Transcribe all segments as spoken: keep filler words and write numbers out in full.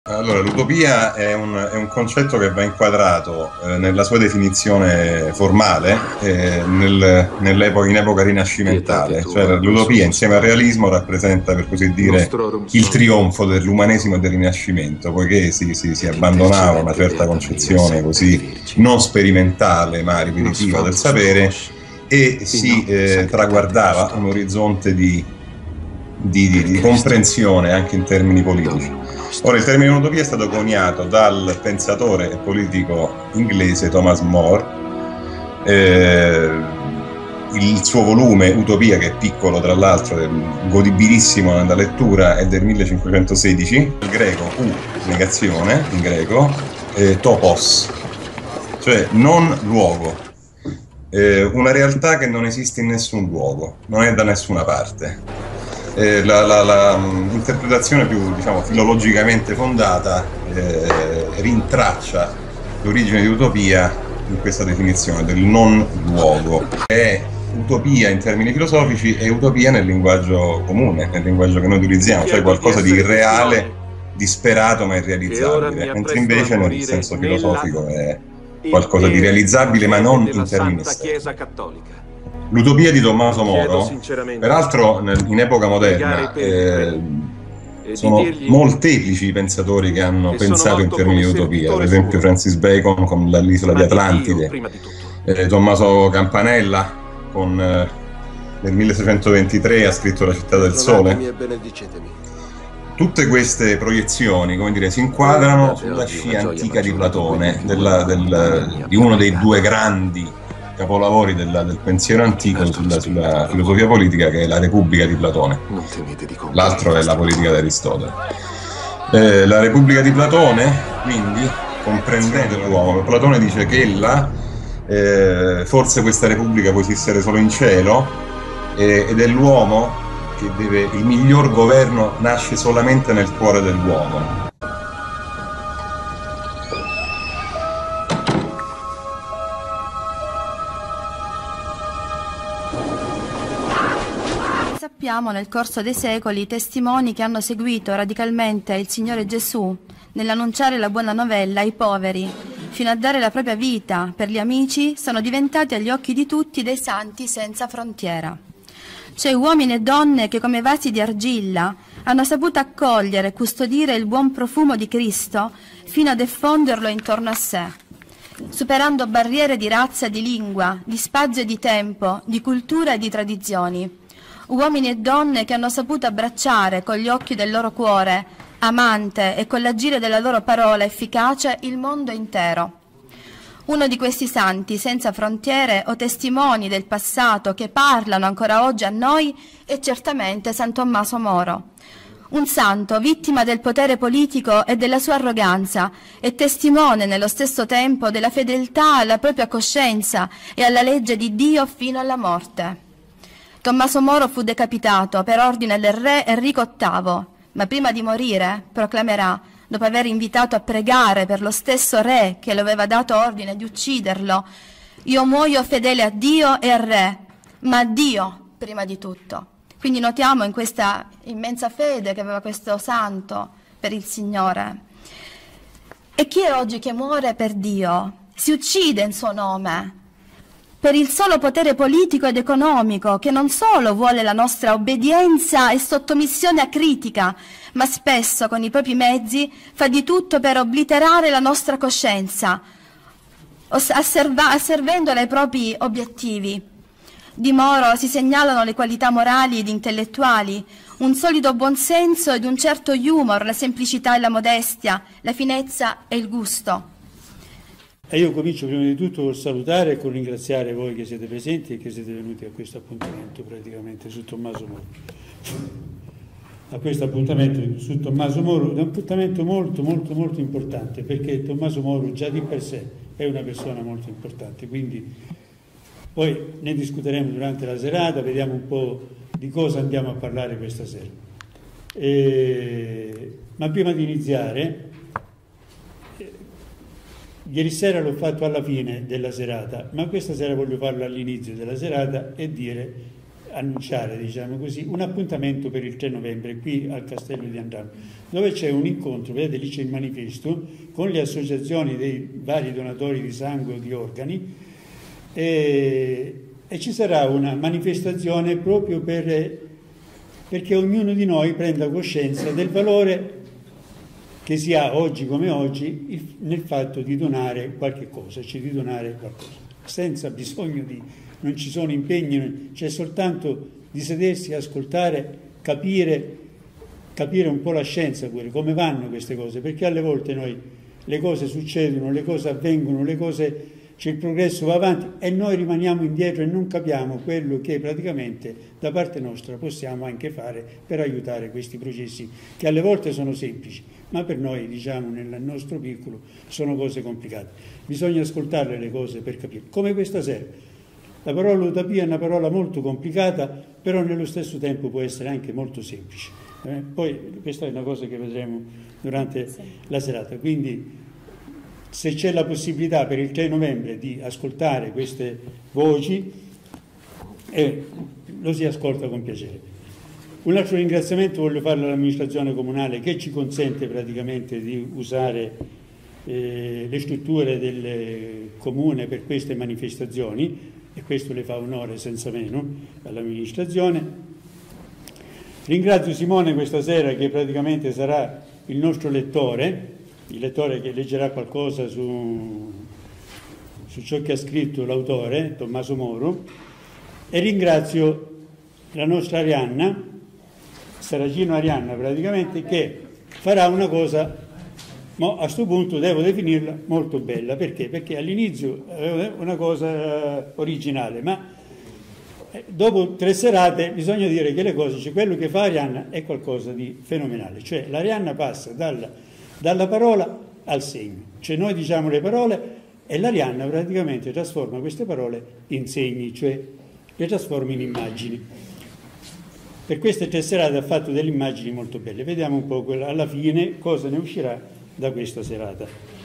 Allora, l'utopia è un, è un concetto che va inquadrato eh, nella sua definizione formale eh, nel, nell'epoca, in epoca rinascimentale, cioè l'utopia insieme al realismo rappresenta, per così dire, il trionfo dell'umanesimo e del Rinascimento, poiché si, si, si abbandonava una certa concezione così non sperimentale ma ripetitiva del sapere e si eh, traguardava un orizzonte di, di, di, di comprensione anche in termini politici. Ora, il termine utopia è stato coniato dal pensatore e politico inglese Thomas More. Eh, il suo volume Utopia, che è piccolo tra l'altro, è godibilissimo nella lettura, è del millecinquecentosedici. Il greco, u, negazione, in greco, eh, topos, cioè non luogo. Eh, una realtà che non esiste in nessun luogo, non è da nessuna parte. Eh, la, la, la um, interpretazione più, diciamo, filologicamente fondata eh, rintraccia l'origine di utopia in questa definizione del non luogo. È utopia in termini filosofici e utopia nel linguaggio comune, nel linguaggio che noi utilizziamo, cioè qualcosa di irreale, disperato ma irrealizzabile, mentre invece nel senso filosofico è qualcosa di realizzabile ma non in termini esterni. L'utopia di Tommaso Moro, peraltro in epoca moderna, eh, sono molteplici i pensatori che hanno pensato in termini di utopia, ad esempio Francis Bacon con l'isola di Atlantide, eh, Tommaso Campanella con, eh, nel milleseicentoventitré ha scritto La città del sole. Tutte queste proiezioni, come dire, si inquadrano sulla scia antica di Platone, della, del, di uno dei due grandi capolavori della, del pensiero antico sulla, sulla filosofia politica, che è la Repubblica di Platone. L'altro è la Politica di Aristotele. Eh, la Repubblica di Platone, quindi, comprendete l'uomo. Platone dice che ella, eh, forse questa Repubblica può esistere solo in cielo, eh, ed è l'uomo che deve, il miglior governo nasce solamente nel cuore dell'uomo. Sappiamo nel corso dei secoli i testimoni che hanno seguito radicalmente il Signore Gesù nell'annunciare la buona novella ai poveri, fino a dare la propria vita per gli amici, sono diventati agli occhi di tutti dei santi senza frontiera. Cioè uomini e donne che come vasi di argilla hanno saputo accogliere e custodire il buon profumo di Cristo fino a diffonderlo intorno a sé, superando barriere di razza e di lingua, di spazio e di tempo, di cultura e di tradizioni. Uomini e donne che hanno saputo abbracciare con gli occhi del loro cuore, amante, e con l'agire della loro parola efficace il mondo intero. Uno di questi santi senza frontiere o testimoni del passato che parlano ancora oggi a noi è certamente San Tommaso Moro. Un santo vittima del potere politico e della sua arroganza e testimone nello stesso tempo della fedeltà alla propria coscienza e alla legge di Dio fino alla morte. Tommaso Moro fu decapitato per ordine del re Enrico ottavo, ma prima di morire proclamerà, dopo aver invitato a pregare per lo stesso re che le aveva dato ordine di ucciderlo: io muoio fedele a Dio e al re, ma a Dio prima di tutto. Quindi notiamo in questa immensa fede che aveva questo santo per il Signore. E chi è oggi che muore per Dio? Si uccide in suo nome, per il solo potere politico ed economico, che non solo vuole la nostra obbedienza e sottomissione acritica, ma spesso con i propri mezzi fa di tutto per obliterare la nostra coscienza, asservendola ai propri obiettivi. Di Moro si segnalano le qualità morali ed intellettuali, un solido buonsenso ed un certo humor, la semplicità e la modestia, la finezza e il gusto. E io comincio prima di tutto col salutare e con ringraziare voi che siete presenti e che siete venuti a questo appuntamento praticamente su Tommaso Moro. A questo appuntamento su Tommaso Moro, un appuntamento molto molto molto importante, perché Tommaso Moro già di per sé è una persona molto importante, quindi poi ne discuteremo durante la serata, vediamo un po' di cosa andiamo a parlare questa sera. E... Ma prima di iniziare, ieri sera l'ho fatto alla fine della serata, ma questa sera voglio farlo all'inizio della serata e dire annunciare, diciamo così, un appuntamento per il tre novembre qui al Castello di Andrano, dove c'è un incontro, vedete lì c'è il manifesto, con le associazioni dei vari donatori di sangue o di organi, e, e ci sarà una manifestazione proprio per, perché ognuno di noi prenda coscienza del valore che si ha oggi come oggi il, nel fatto di donare qualche cosa, cioè di donare qualcosa, senza bisogno di... non ci sono impegni, c'è soltanto di sedersi, ascoltare, capire, capire un po' la scienza pure, come vanno queste cose, perché alle volte noi le cose succedono, le cose avvengono, le cose, c'è il progresso, va avanti e noi rimaniamo indietro e non capiamo quello che praticamente da parte nostra possiamo anche fare per aiutare questi processi che alle volte sono semplici, ma per noi, diciamo, nel nostro piccolo sono cose complicate. Bisogna ascoltarle le cose per capire, come questa sera. La parola utopia è una parola molto complicata, però nello stesso tempo può essere anche molto semplice. Eh? Poi questa è una cosa che vedremo durante sì. la serata. Quindi se c'è la possibilità per il tre novembre di ascoltare queste voci, eh, lo si ascolta con piacere. Un altro ringraziamento voglio farlo all'amministrazione comunale che ci consente praticamente di usare eh, le strutture del comune per queste manifestazioni, e questo le fa onore senza meno all'amministrazione. Ringrazio Simone questa sera che praticamente sarà il nostro lettore, il lettore che leggerà qualcosa su, su ciò che ha scritto l'autore, Tommaso Moro, e ringrazio la nostra Arianna, Saragino Arianna praticamente, che farà una cosa, ma a questo punto devo definirla molto bella. Perché? Perché all'inizio è una cosa originale, ma dopo tre serate bisogna dire che le cose, cioè quello che fa Arianna è qualcosa di fenomenale. Cioè l'Arianna passa dalla, dalla parola al segno. Cioè noi diciamo le parole e l'Arianna praticamente trasforma queste parole in segni, cioè le trasforma in immagini. Per queste tre serate ha fatto delle immagini molto belle. Vediamo un po' alla fine cosa ne uscirà da questa serata.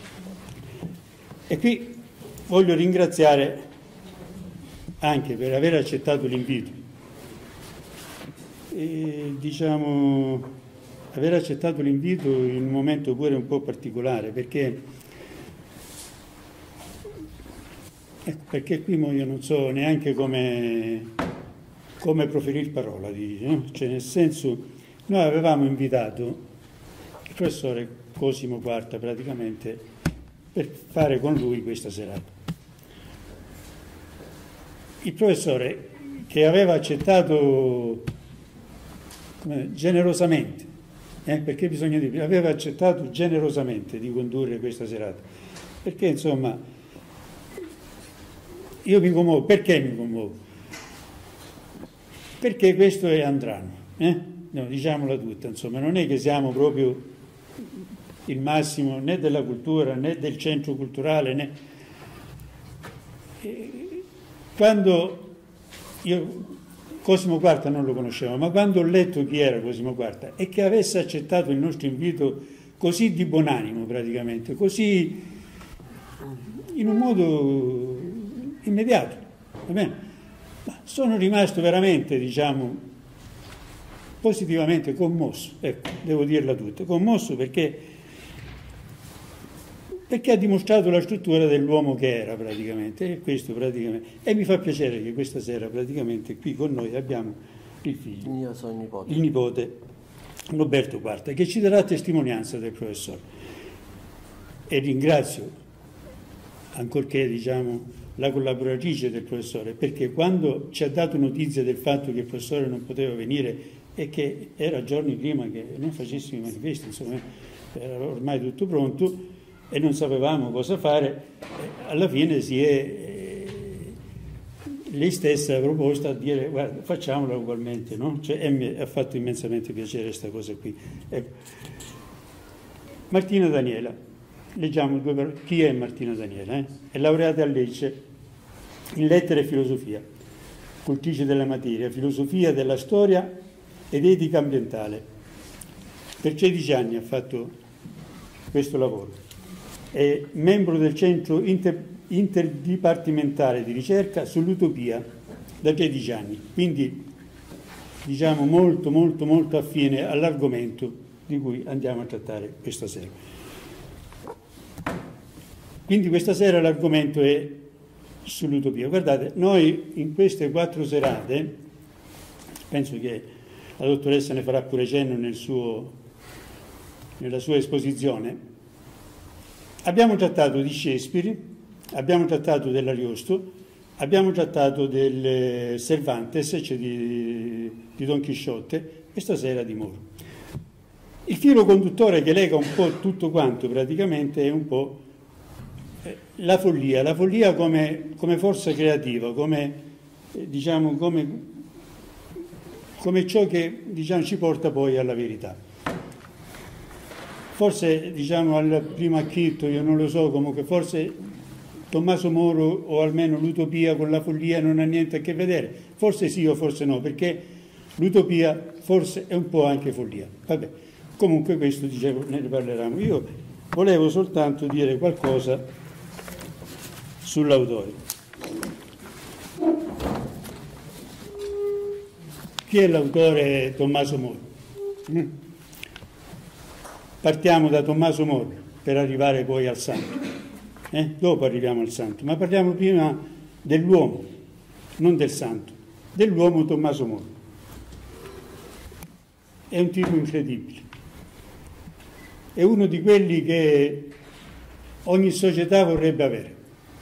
E qui voglio ringraziare anche per aver accettato l'invito, e, diciamo, aver accettato l'invito in un momento pure un po' particolare, perché, ecco, perché qui io non so neanche come, come proferire parola, no? Cioè, nel senso, noi avevamo invitato il professore Cosimo Quarta praticamente per fare con lui questa serata. Il professore, che aveva accettato come, generosamente, eh, perché bisogna dire, aveva accettato generosamente di condurre questa serata, perché insomma io mi commuovo. Perché mi commuovo? Perché questo è Andrano, eh? No, diciamola tutta, insomma, non è che siamo proprio il massimo né della cultura né del centro culturale, né... Quando io Cosimo Quarta non lo conoscevo, ma quando ho letto chi era Cosimo Quarta e che avesse accettato il nostro invito così di buonanimo praticamente, così in un modo immediato, va bene? Ma sono rimasto veramente, diciamo, positivamente commosso, ecco, devo dirla tutta, commosso perché perché ha dimostrato la struttura dell'uomo che era praticamente, e questo praticamente, e mi fa piacere che questa sera praticamente qui con noi abbiamo il figlio, Io sono il nipote, il nipote Roberto Quarta, che ci darà testimonianza del professore. E ringrazio, ancorché diciamo la collaboratrice del professore, perché quando ci ha dato notizia del fatto che il professore non poteva venire e che era giorni prima che noi facessimo i manifesti, insomma era ormai tutto pronto e non sapevamo cosa fare, alla fine si è eh, lei stessa proposta a dire guarda, facciamola ugualmente, no? Cioè, e mi ha fatto immensamente piacere questa cosa qui. Ecco. Martina Daniela, leggiamo due parole. Chi è Martina Daniela? Eh? È laureata a Lecce in lettere e filosofia, cultrice della materia, filosofia della storia ed etica ambientale. Per tredici anni ha fatto questo lavoro. È membro del centro inter, interdipartimentale di ricerca sull'utopia da tredici anni, quindi diciamo, molto, molto, molto affine all'argomento di cui andiamo a trattare questa sera. Quindi questa sera l'argomento è sull'utopia. Guardate, noi in queste quattro serate, penso che la dottoressa ne farà pure cenno nel suo, nella sua esposizione, abbiamo trattato di Shakespeare, abbiamo trattato dell'Ariosto, abbiamo trattato del Cervantes, cioè di, di Don Chisciotte, e stasera di Moro. Il filo conduttore che lega un po' tutto quanto praticamente è un po' la follia, la follia come, come forza creativa, come, diciamo, come, come ciò che, diciamo, ci porta poi alla verità. Forse, diciamo, al primo acchitto, io non lo so, comunque forse Tommaso Moro, o almeno l'utopia con la follia, non ha niente a che vedere. Forse sì o forse no, perché l'utopia forse è un po' anche follia. Vabbè, comunque questo, dicevo, ne parleremo. Io volevo soltanto dire qualcosa sull'autore. Chi è l'autore Tommaso Moro? Mm? Partiamo da Tommaso Moro per arrivare poi al santo. Eh? Dopo arriviamo al santo, ma parliamo prima dell'uomo, non del santo, dell'uomo Tommaso Moro. È un tipo incredibile. È uno di quelli che ogni società vorrebbe avere.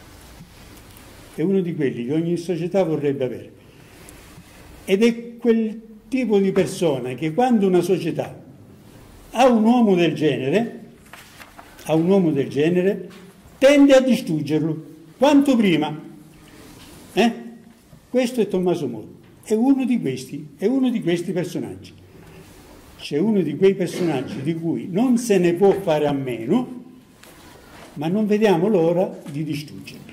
È uno di quelli che ogni società vorrebbe avere. Ed è quel tipo di persona che quando una società ha un uomo del genere, ha un uomo del genere, tende a distruggerlo, quanto prima. Eh? Questo è Tommaso Moro. È uno di questi, è uno di questi personaggi. C'è uno di quei personaggi di cui non se ne può fare a meno, ma non vediamo l'ora di distruggerli.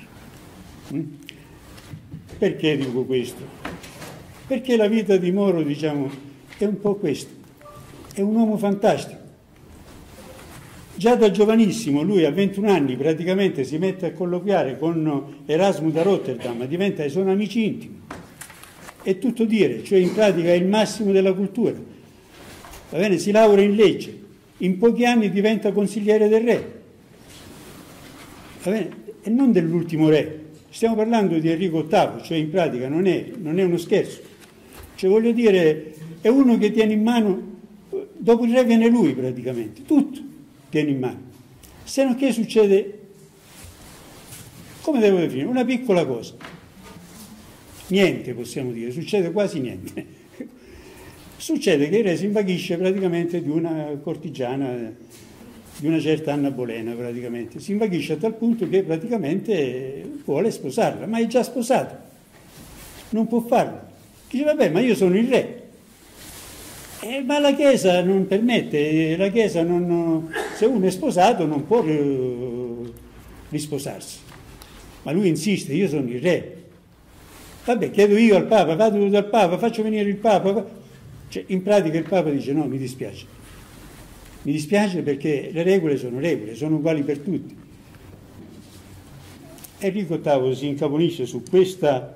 Perché dico questo? Perché la vita di Moro, diciamo, è un po' questo. È un uomo fantastico. Già da giovanissimo, lui a ventuno anni praticamente si mette a colloquiare con Erasmo da Rotterdam, diventa, sono amici intimi. È tutto dire, cioè in pratica è il massimo della cultura. Va bene? Si laurea in legge, in pochi anni diventa consigliere del re. Va bene? E non dell'ultimo re. Stiamo parlando di Enrico ottavo, cioè in pratica non è, non è uno scherzo. Cioè voglio dire, è uno che tiene in mano, dopo il re viene lui praticamente, tutto tiene in mano. Se non che succede, come devo definire, una piccola cosa. Niente possiamo dire, succede quasi niente. Succede che il re si invaghisce praticamente di una cortigiana, di una certa Anna Bolena praticamente. Si invaghisce a tal punto che praticamente vuole sposarla, ma è già sposata. Non può farlo. Dice, vabbè, ma io sono il re. Eh, ma la Chiesa non permette, la Chiesa non, se uno è sposato non può risposarsi. Ma lui insiste, io sono il re. Vabbè, chiedo io al Papa, vado dal Papa, faccio venire il Papa. Cioè, in pratica il Papa dice no, mi dispiace. Mi dispiace perché le regole sono regole, sono uguali per tutti. Enrico ottavo si incaponisce su questa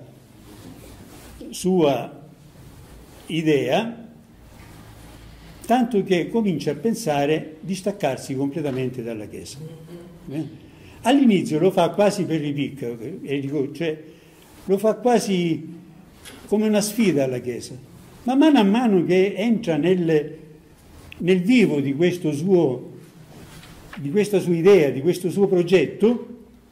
sua idea, tanto che comincia a pensare di staccarsi completamente dalla Chiesa. Eh? All'inizio lo fa quasi per ripicca, cioè lo fa quasi come una sfida alla Chiesa, ma mano a mano che entra nel, nel vivo di, questo suo, di questa sua idea, di questo suo progetto,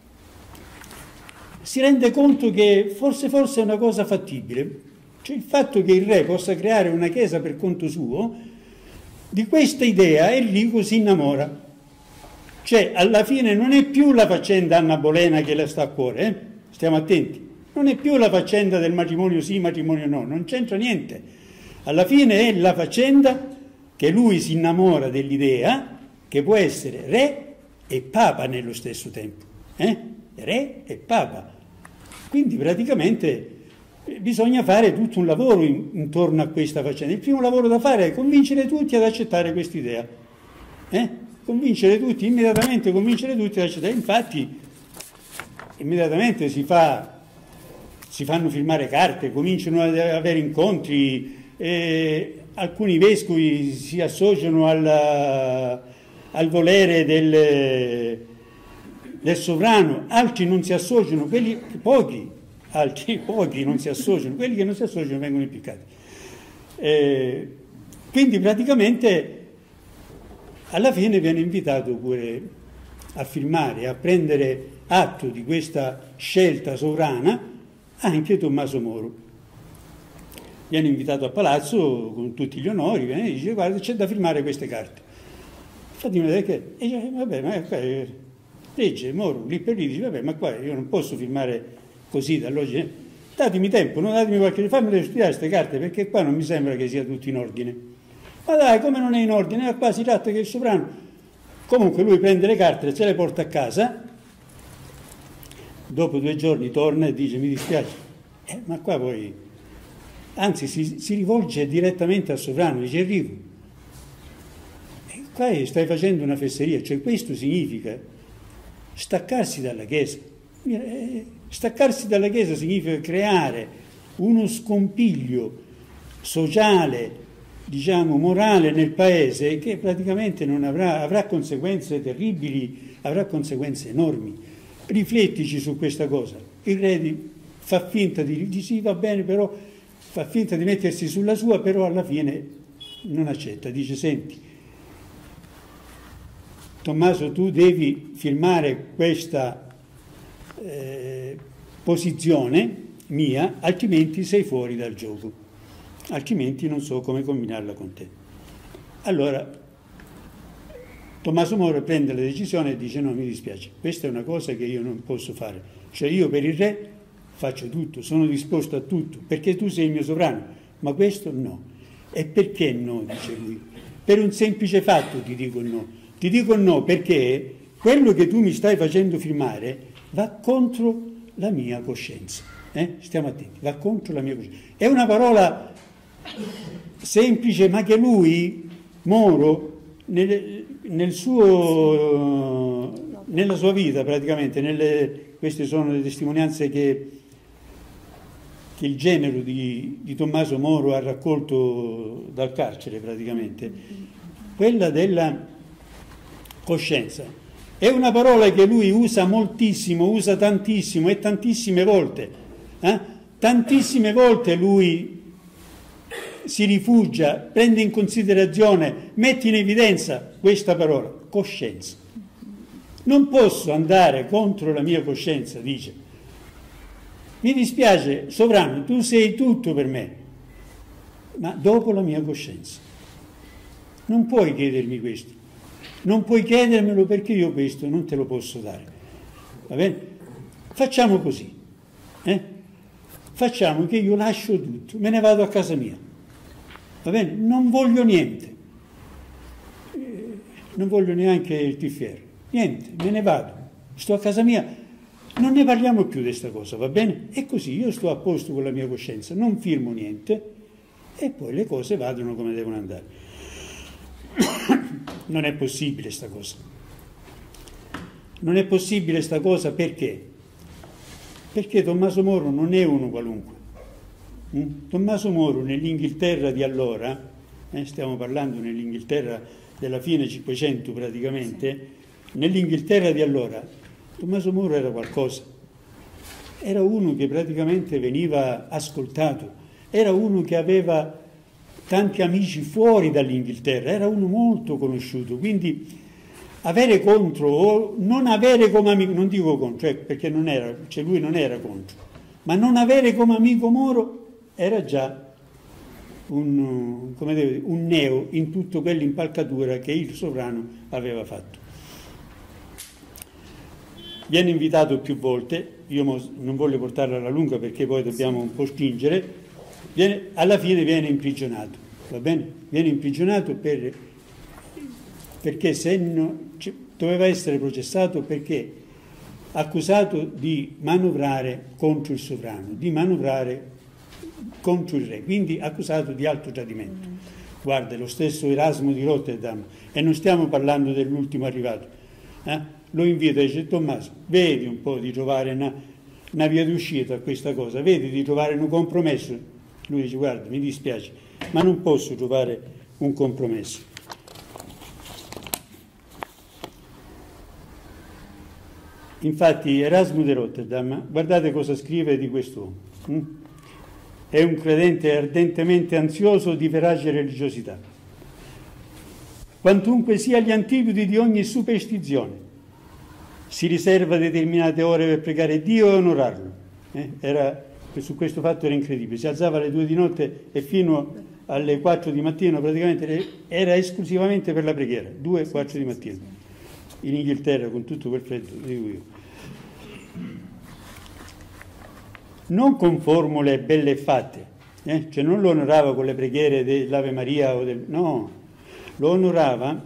si rende conto che forse, forse è una cosa fattibile. Cioè il fatto che il re possa creare una chiesa per conto suo, di questa idea Enrico si innamora. Cioè alla fine non è più la faccenda Anna Bolena che le sta a cuore, eh? Stiamo attenti. Non è più la faccenda del matrimonio sì, matrimonio no, non c'entra niente. Alla fine è la faccenda che lui si innamora dell'idea che può essere re e papa nello stesso tempo. Eh? Re e papa. Quindi praticamente bisogna fare tutto un lavoro in, intorno a questa faccenda. Il primo lavoro da fare è convincere tutti ad accettare quest'idea. Eh? Convincere tutti, immediatamente convincere tutti ad accettare. Infatti, immediatamente si fa, si fanno firmare carte, cominciano ad avere incontri, eh, alcuni vescovi si associano alla, al volere del, del sovrano, altri non si associano, quelli, pochi, altri pochi non si associano, quelli che non si associano vengono impiccati. Eh, quindi praticamente alla fine viene invitato pure a firmare, a prendere atto di questa scelta sovrana anche Tommaso Moro. Viene invitato a palazzo con tutti gli onori, viene e dice: guarda, c'è da firmare queste carte. Infatti mi dice che, e dice, vabbè, ma qua, legge Moro lì per lì, dice: vabbè, ma qua io non posso firmare così dall'oggi. Datemi tempo, non datemi qualche, fammi studiare queste carte, perché qua non mi sembra che sia tutto in ordine. Ma dai, come non è in ordine? Qua si tratta che il sovrano. Comunque lui prende le carte e se le porta a casa, dopo due giorni torna e dice: mi dispiace, eh, ma qua poi, anzi si, si rivolge direttamente al sovrano, dice: Enrico, e qua stai facendo una fesseria, cioè questo significa staccarsi dalla Chiesa. Eh, staccarsi dalla Chiesa significa creare uno scompiglio sociale, diciamo, morale nel paese, che praticamente non avrà, avrà conseguenze terribili, avrà conseguenze enormi. Riflettici su questa cosa. Il re fa finta di, di sì, va bene, però fa finta di mettersi sulla sua, però alla fine non accetta. Dice: senti, Tommaso, tu devi firmare questa eh, posizione mia, altrimenti sei fuori dal gioco. Altrimenti non so come combinarla con te. Allora Tommaso Moro prende la decisione e dice: no, mi dispiace, questa è una cosa che io non posso fare, cioè io per il re faccio tutto, sono disposto a tutto, perché tu sei il mio sovrano, ma questo no. E perché no, dice lui? Per un semplice fatto ti dico no, ti dico no perché quello che tu mi stai facendo firmare va contro la mia coscienza, eh? Stiamo attenti, va contro la mia coscienza. È una parola semplice, ma che lui, Moro, nel, nel suo, nella sua vita praticamente, nelle, queste sono le testimonianze che, che il genero di, di Tommaso Moro ha raccolto dal carcere praticamente, quella della coscienza. È una parola che lui usa moltissimo, usa tantissimo e tantissime volte. Eh? Tantissime volte lui si rifugia, prende in considerazione, mette in evidenza questa parola, coscienza. Non posso andare contro la mia coscienza, dice. Mi dispiace, sovrano, tu sei tutto per me, ma dopo la mia coscienza. Non puoi chiedermi questo. Non puoi chiedermelo perché io questo non te lo posso dare. Va bene? Facciamo così. Eh? Facciamo che io lascio tutto, me ne vado a casa mia. Va bene? Non voglio niente. Eh, non voglio neanche il tiffiere. Niente, me ne vado. Sto a casa mia. Non ne parliamo più di questa cosa, va bene? E così io sto a posto con la mia coscienza, non firmo niente e poi le cose vadano come devono andare. Non è possibile sta cosa. Non è possibile sta cosa perché? Perché Tommaso Moro non è uno qualunque. Mm? Tommaso Moro nell'Inghilterra di allora, eh, stiamo parlando nell'Inghilterra della fine Cinquecento praticamente, nell'Inghilterra di allora Tommaso Moro era qualcosa. Era uno che praticamente veniva ascoltato, era uno che aveva tanti amici fuori dall'Inghilterra, era uno molto conosciuto, quindi avere contro o non avere come amico, non dico contro, cioè perché non era, cioè lui non era contro, ma non avere come amico Moro era già un, come devo dire, un neo in tutta quell'impalcatura che il sovrano aveva fatto. Viene invitato più volte, io non voglio portarla alla lunga perché poi dobbiamo un po' spingere. Viene, alla fine viene imprigionato, va bene? Viene imprigionato per, perché se no, cioè, doveva essere processato perché accusato di manovrare contro il sovrano, di manovrare contro il re, quindi accusato di alto tradimento. Mm. Guarda, lo stesso Erasmo di Rotterdam, e non stiamo parlando dell'ultimo arrivato, eh? Lo invita e dice: Tommaso, vedi un po' di trovare una, una via d'uscita a questa cosa, vedi di trovare un compromesso. Lui dice: guarda, mi dispiace, ma non posso trovare un compromesso. Infatti Erasmo di Rotterdam, guardate cosa scrive di quest'uomo. Hm? È un credente ardentemente ansioso di verace religiosità, quantunque sia agli antipodi di ogni superstizione. Si riserva determinate ore per pregare Dio e onorarlo. Eh? Era, su questo fatto era incredibile. Si alzava alle due di notte e fino alle quattro di mattino praticamente era esclusivamente per la preghiera, due quattro di mattino. In Inghilterra, con tutto quel freddo, dico io. Non con formule belle e fatte, eh? Cioè non lo onorava con le preghiere dell'Ave Maria o del... no, lo onorava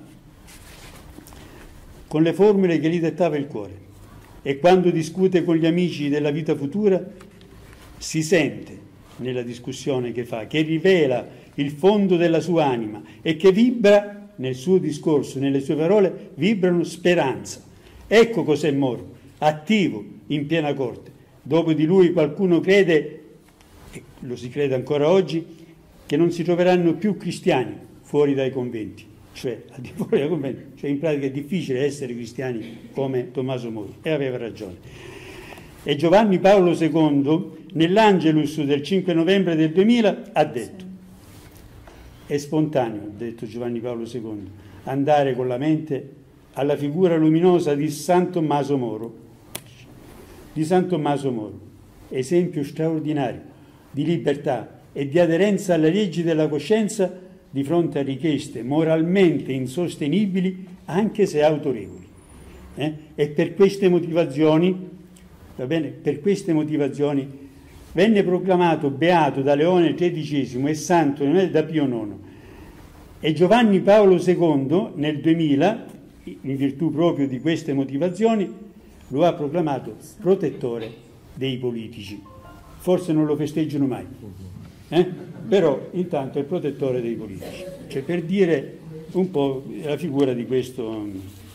con le formule che gli dettava il cuore. E quando discute con gli amici della vita futura si sente nella discussione che fa, che rivela il fondo della sua anima e che vibra nel suo discorso, nelle sue parole vibrano speranza. Ecco cos'è Moro, attivo in piena corte. Dopo di lui qualcuno crede, e lo si crede ancora oggi, che non si troveranno più cristiani fuori dai conventi, cioè al di fuori dai conventi, cioè in pratica è difficile essere cristiani come Tommaso Moro, e aveva ragione. E Giovanni Paolo secondo, nell'Angelus del cinque novembre del duemila, ha detto: è spontaneo, ha detto Giovanni Paolo secondo, andare con la mente alla figura luminosa di San Tommaso Moro, di San Tommaso Moro, esempio straordinario di libertà e di aderenza alle leggi della coscienza di fronte a richieste moralmente insostenibili, anche se autorevoli. Eh? E per queste motivazioni, va bene, per queste motivazioni venne proclamato beato da Leone tredicesimo e santo da Pio nono. E Giovanni Paolo secondo nel duemila, in virtù proprio di queste motivazioni, lo ha proclamato protettore dei politici. Forse non lo festeggiano mai, eh? Però intanto è il protettore dei politici. Cioè, per dire un po' la figura di questo.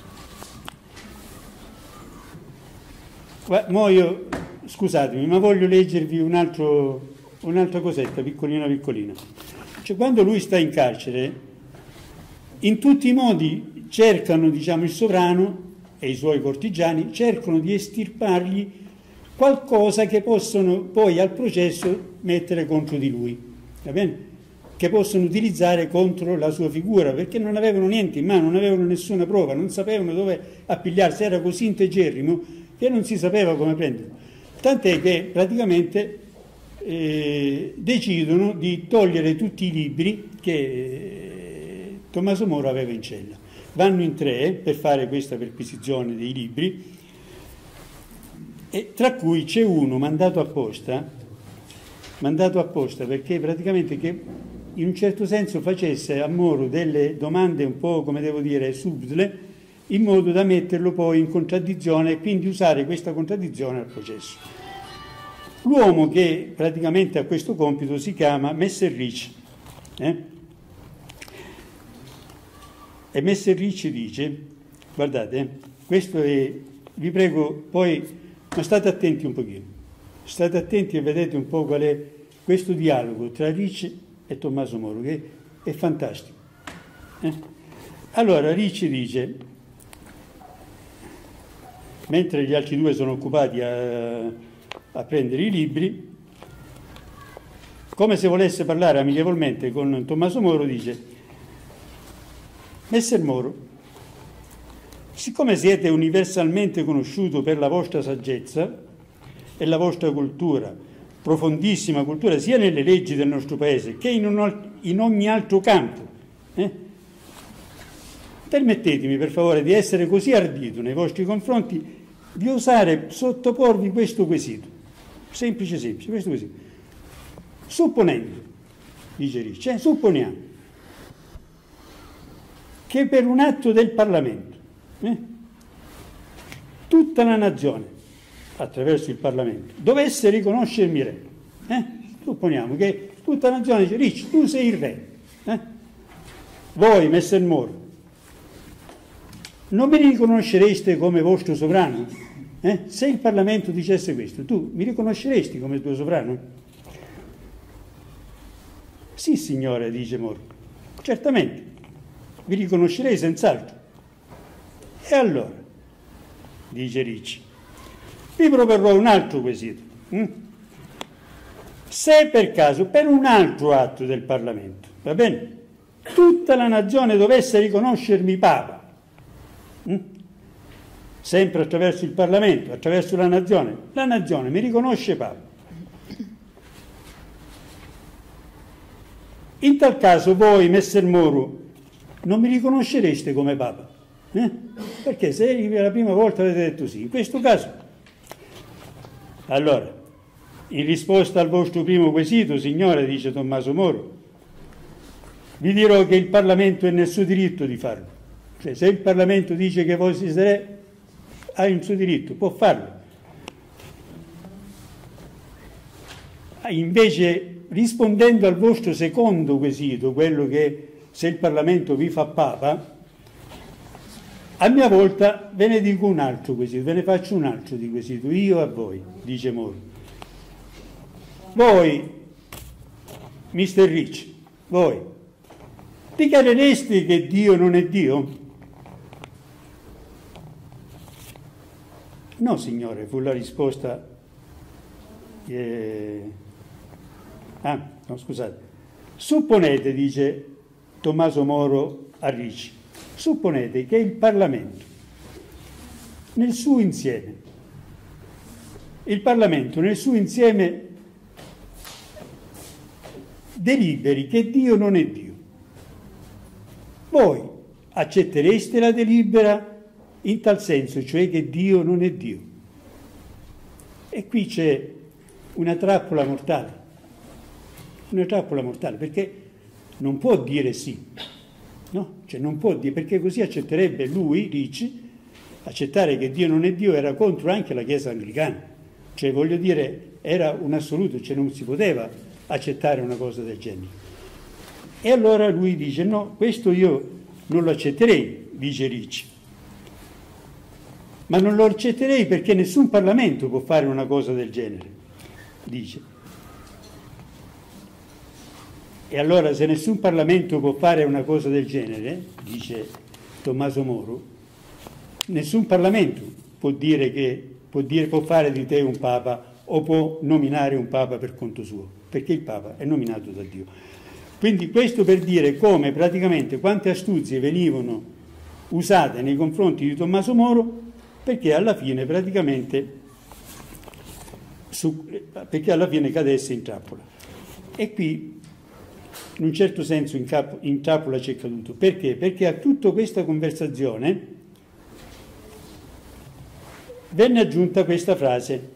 Mo io, scusatemi, ma voglio leggervi un altro, un'altra cosetta, piccolina piccolina. Cioè, quando lui sta in carcere, in tutti i modi cercano, diciamo, il sovrano e i suoi cortigiani cercano di estirpargli qualcosa che possono poi al processo mettere contro di lui, va bene? Che possono utilizzare contro la sua figura, perché non avevano niente in mano, non avevano nessuna prova, non sapevano dove appigliarsi, era così integerrimo che non si sapeva come prenderlo. Tant'è che praticamente eh, decidono di togliere tutti i libri che eh, Tommaso Moro aveva in cella. Vanno in tre per fare questa perquisizione dei libri, e tra cui c'è uno mandato apposta, mandato apposta perché praticamente che in un certo senso facesse a Moro delle domande un po', come devo dire, subdole, in modo da metterlo poi in contraddizione e quindi usare questa contraddizione al processo. L'uomo che praticamente ha questo compito si chiama Messerich, eh? E Messerich dice, guardate, eh, questo è, vi prego poi, ma state attenti un pochino, state attenti e vedete un po' qual è questo dialogo tra Ricci e Tommaso Moro, che è fantastico. Eh? Allora Ricci dice, mentre gli altri due sono occupati a, a prendere i libri, come se volesse parlare amichevolmente con Tommaso Moro, dice: Messer Moro, siccome siete universalmente conosciuto per la vostra saggezza e la vostra cultura, profondissima cultura, sia nelle leggi del nostro paese che in, un, in ogni altro campo, eh? permettetemi per favore di essere così ardito nei vostri confronti, di osare sottoporvi questo quesito, semplice semplice, questo quesito. Supponendo, dice Ricci, eh, supponiamo che per un atto del Parlamento eh, tutta la nazione, attraverso il Parlamento, dovesse riconoscermi re. Eh? Supponiamo che tutta la nazione dice: Ricci, tu sei il re. Eh? Voi, Messer Moro, non mi riconoscereste come vostro sovrano? Eh? Se il Parlamento dicesse questo, tu mi riconosceresti come tuo sovrano? Sì, signore, dice Moro, certamente, vi riconoscerei senz'altro. E allora, dice Ricci, vi proporrò un altro quesito. Hm? Se per caso, per un altro atto del Parlamento, va bene, tutta la nazione dovesse riconoscermi Papa, hm? sempre attraverso il Parlamento, attraverso la nazione, la nazione mi riconosce Papa. In tal caso voi, Messer Moro, non mi riconoscereste come Papa, eh? Perché se la prima volta avete detto sì, in questo caso. Allora, in risposta al vostro primo quesito, signore, dice Tommaso Moro, vi dirò che il Parlamento è nel suo diritto di farlo. Cioè, se il Parlamento dice che voi siete re, ha il suo diritto, può farlo. Invece, rispondendo al vostro secondo quesito, quello che se il Parlamento vi fa Papa, a mia volta ve ne dico un altro quesito, ve ne faccio un altro di quesito, io a voi, dice Moro. Voi, mister Ricci, voi, dichiarereste che Dio non è Dio? No, signore, fu la risposta. Eh... Ah, no, scusate. Supponete, dice Tommaso Moro a Ricci, supponete che il Parlamento, nel suo insieme, il Parlamento nel suo insieme deliberi che Dio non è Dio. Voi accettereste la delibera in tal senso, cioè che Dio non è Dio? E qui c'è una trappola mortale, una trappola mortale, perché non può dire sì, no? Cioè non può dire, perché così accetterebbe lui, Ricci, accettare che Dio non è Dio era contro anche la Chiesa anglicana, cioè voglio dire, era un assoluto, cioè non si poteva accettare una cosa del genere. E allora lui dice no, questo io non lo accetterei, dice Ricci, ma non lo accetterei perché nessun Parlamento può fare una cosa del genere, dice. E allora se nessun Parlamento può fare una cosa del genere, dice Tommaso Moro, nessun Parlamento può dire che può, dire, può fare di te un Papa o può nominare un Papa per conto suo, perché il Papa è nominato da Dio. Quindi questo per dire come praticamente quante astuzie venivano usate nei confronti di Tommaso Moro, perché alla fine praticamente su, perché alla fine cadesse in trappola. E qui in un certo senso in, capo, in trappola c'è caduto. Perché? Perché a tutta questa conversazione venne aggiunta questa frase: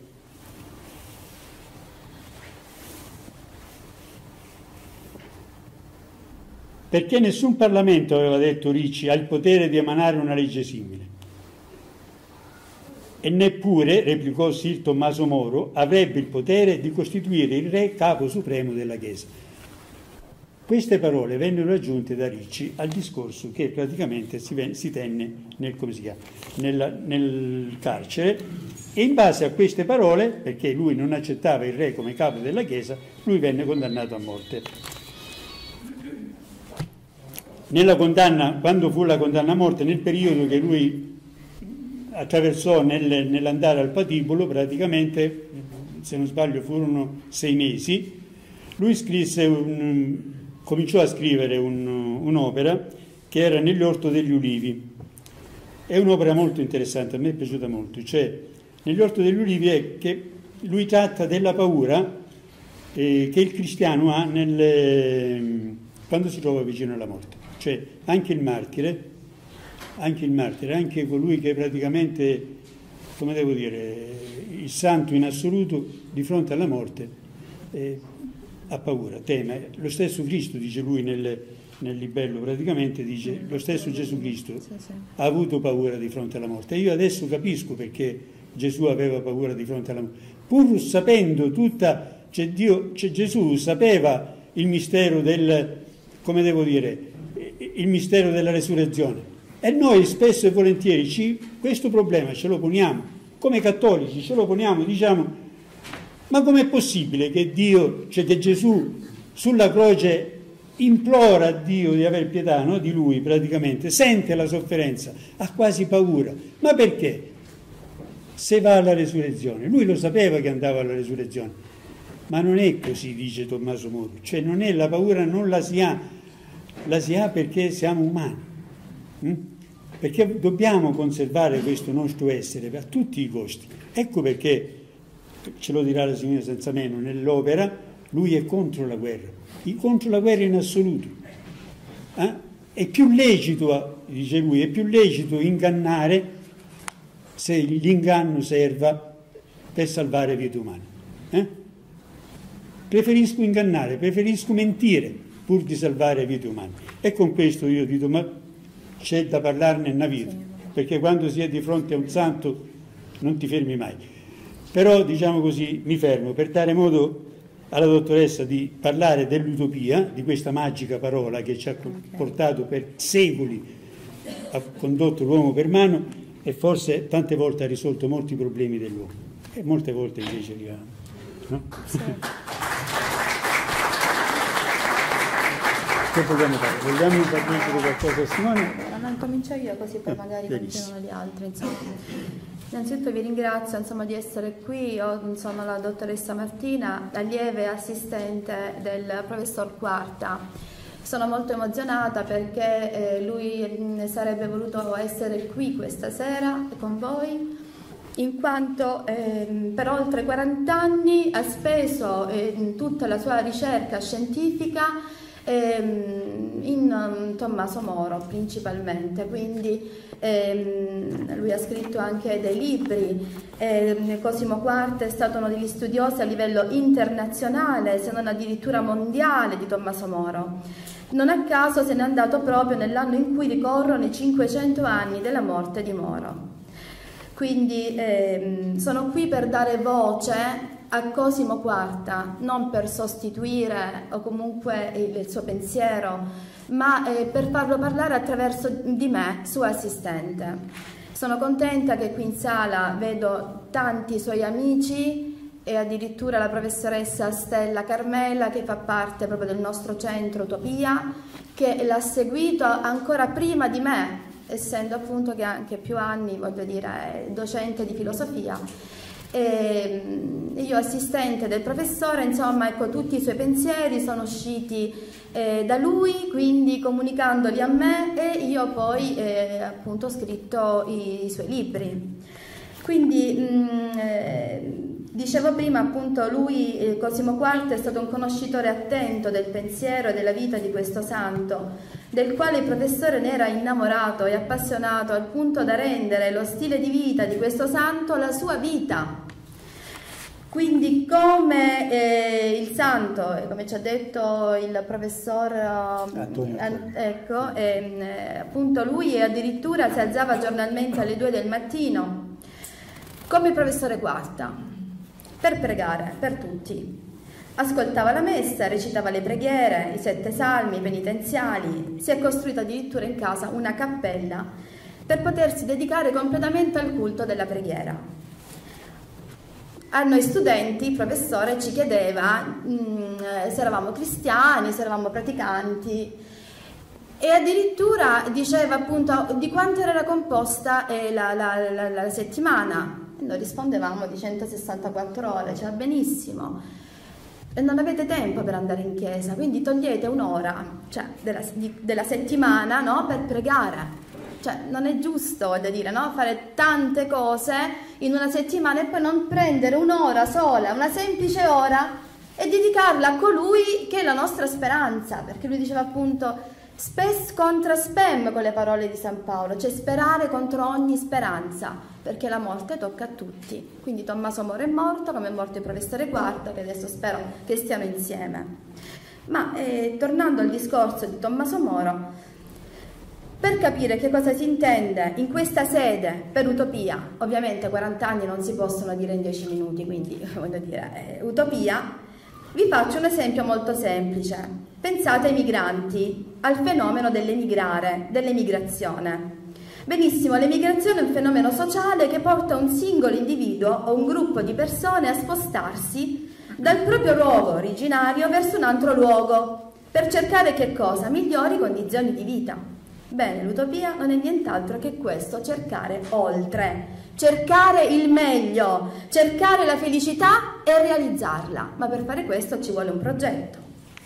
perché nessun Parlamento, aveva detto Ricci, ha il potere di emanare una legge simile. E neppure, replicò Sir Tommaso Moro, avrebbe il potere di costituire il re capo supremo della Chiesa. Queste parole vennero aggiunte da Ricci al discorso che praticamente si, ven- si tenne nel, come si chiama, nel, nel carcere, e in base a queste parole, perché lui non accettava il re come capo della Chiesa, lui venne condannato a morte. Nella condanna, quando fu la condanna a morte, nel periodo che lui attraversò nel, nell'andare al patibolo, praticamente, se non sbaglio, furono sei mesi, lui scrisse un, cominciò a scrivere un, un'opera che era Negli Orto degli Ulivi. È un'opera molto interessante, a me è piaciuta molto. Cioè, Negli Orto degli Ulivi è che lui tratta della paura eh, che il cristiano ha nel, quando si trova vicino alla morte. Cioè, anche il martire, anche il martire, anche colui che praticamente, come devo dire, il santo in assoluto, di fronte alla morte, eh, ha paura, teme. Lo stesso Cristo, dice lui nel, nel libello, praticamente dice, lo stesso Gesù Cristo sì, sì. ha avuto paura di fronte alla morte. E io adesso capisco perché Gesù aveva paura di fronte alla morte. Pur sapendo tutta, cioè Dio, cioè Gesù sapeva il mistero del, come devo dire, il mistero della resurrezione. E noi spesso e volentieri ci, questo problema ce lo poniamo, come cattolici ce lo poniamo, diciamo, ma com'è possibile che Dio, cioè che Gesù sulla croce implora a Dio di aver pietà, no? Di lui praticamente, sente la sofferenza, ha quasi paura. Ma perché? Se va alla resurrezione, lui lo sapeva che andava alla resurrezione, ma non è così, dice Tommaso Moro, cioè non è la paura, non la si ha, la si ha perché siamo umani, hm? Perché dobbiamo conservare questo nostro essere a tutti i costi. Ecco perché, ce lo dirà la signora senza meno, nell'opera lui è contro la guerra, contro la guerra in assoluto. Eh? È più lecito, dice lui, è più lecito ingannare se l'inganno serva per salvare vite umane. Eh? Preferisco ingannare, preferisco mentire pur di salvare vite umane. E con questo io dico, ma c'è da parlarne nella vita, perché quando si è di fronte a un santo non ti fermi mai. Però, diciamo così, mi fermo per dare modo alla dottoressa di parlare dell'utopia, di questa magica parola che ci ha portato per secoli, ha condotto l'uomo per mano e forse tante volte ha risolto molti problemi dell'uomo e molte volte invece li ha, no? Sì. Che vogliamo fare? Vogliamo aggiungere qualcosa a Simone? Non comincio io così poi magari eh, continuano gli altri, insomma. Innanzitutto vi ringrazio, insomma, di essere qui. Io sono la dottoressa Martina, allieve assistente del professor Quarta. Sono molto emozionata perché eh, lui sarebbe voluto essere qui questa sera con voi, in quanto eh, per oltre quaranta anni ha speso eh, tutta la sua ricerca scientifica ehm, in Tommaso Moro principalmente, quindi ehm, lui ha scritto anche dei libri. eh, Cosimo Quarta è stato uno degli studiosi a livello internazionale, se non addirittura mondiale, di Tommaso Moro. Non a caso se n'è andato proprio nell'anno in cui ricorrono i cinquecento anni della morte di Moro. Quindi ehm, sono qui per dare voce a Cosimo Quarta, non per sostituire o comunque il, il suo pensiero, ma eh, per farlo parlare attraverso di me, sua assistente. Sono contenta che qui in sala vedo tanti suoi amici e addirittura la professoressa Stella Carmela, che fa parte proprio del nostro centro Utopia, che l'ha seguito ancora prima di me, essendo appunto che anche più anni, voglio dire, docente di filosofia. E io assistente del professore, insomma, ecco, tutti i suoi pensieri sono usciti eh, da lui, quindi comunicandoli a me, e io poi eh, appunto ho scritto i, i suoi libri. Quindi mh, eh, dicevo prima, appunto, lui, eh, Cosimo Quarta, è stato un conoscitore attento del pensiero e della vita di questo santo, del quale il professore ne era innamorato e appassionato al punto da rendere lo stile di vita di questo santo la sua vita. Quindi come eh, il santo, come ci ha detto il professor, eh, ecco, eh, appunto lui addirittura si alzava giornalmente alle due del mattino, come il professore Quarta, per pregare per tutti. Ascoltava la messa, recitava le preghiere, i sette salmi penitenziali, si è costruita addirittura in casa una cappella per potersi dedicare completamente al culto della preghiera. A noi studenti il professore ci chiedeva mh, se eravamo cristiani, se eravamo praticanti, e addirittura diceva appunto di quanto era composta eh, la, la, la, la settimana. Noi rispondevamo di centosessantaquattro ore, cioè benissimo, e non avete tempo per andare in chiesa, quindi togliete un'ora, cioè, della, di, della settimana, no, per pregare. Cioè, non è giusto, voglio dire, no? Fare tante cose in una settimana e poi non prendere un'ora sola, una semplice ora, e dedicarla a colui che è la nostra speranza, perché lui diceva appunto spes contra spem, con le parole di San Paolo, cioè sperare contro ogni speranza, perché la morte tocca a tutti. Quindi Tommaso Moro è morto, come è morto il professore Quarta, che adesso spero che stiano insieme. Ma eh, tornando al discorso di Tommaso Moro, per capire che cosa si intende in questa sede per utopia, ovviamente quaranta anni non si possono dire in dieci minuti, quindi voglio dire, eh, utopia, vi faccio un esempio molto semplice. Pensate ai migranti, al fenomeno dell'emigrare, dell'emigrazione. Benissimo, l'emigrazione è un fenomeno sociale che porta un singolo individuo o un gruppo di persone a spostarsi dal proprio luogo originario verso un altro luogo, per cercare che cosa? Migliori condizioni di vita. Bene, l'utopia non è nient'altro che questo, cercare oltre, cercare il meglio, cercare la felicità e realizzarla, ma per fare questo ci vuole un progetto.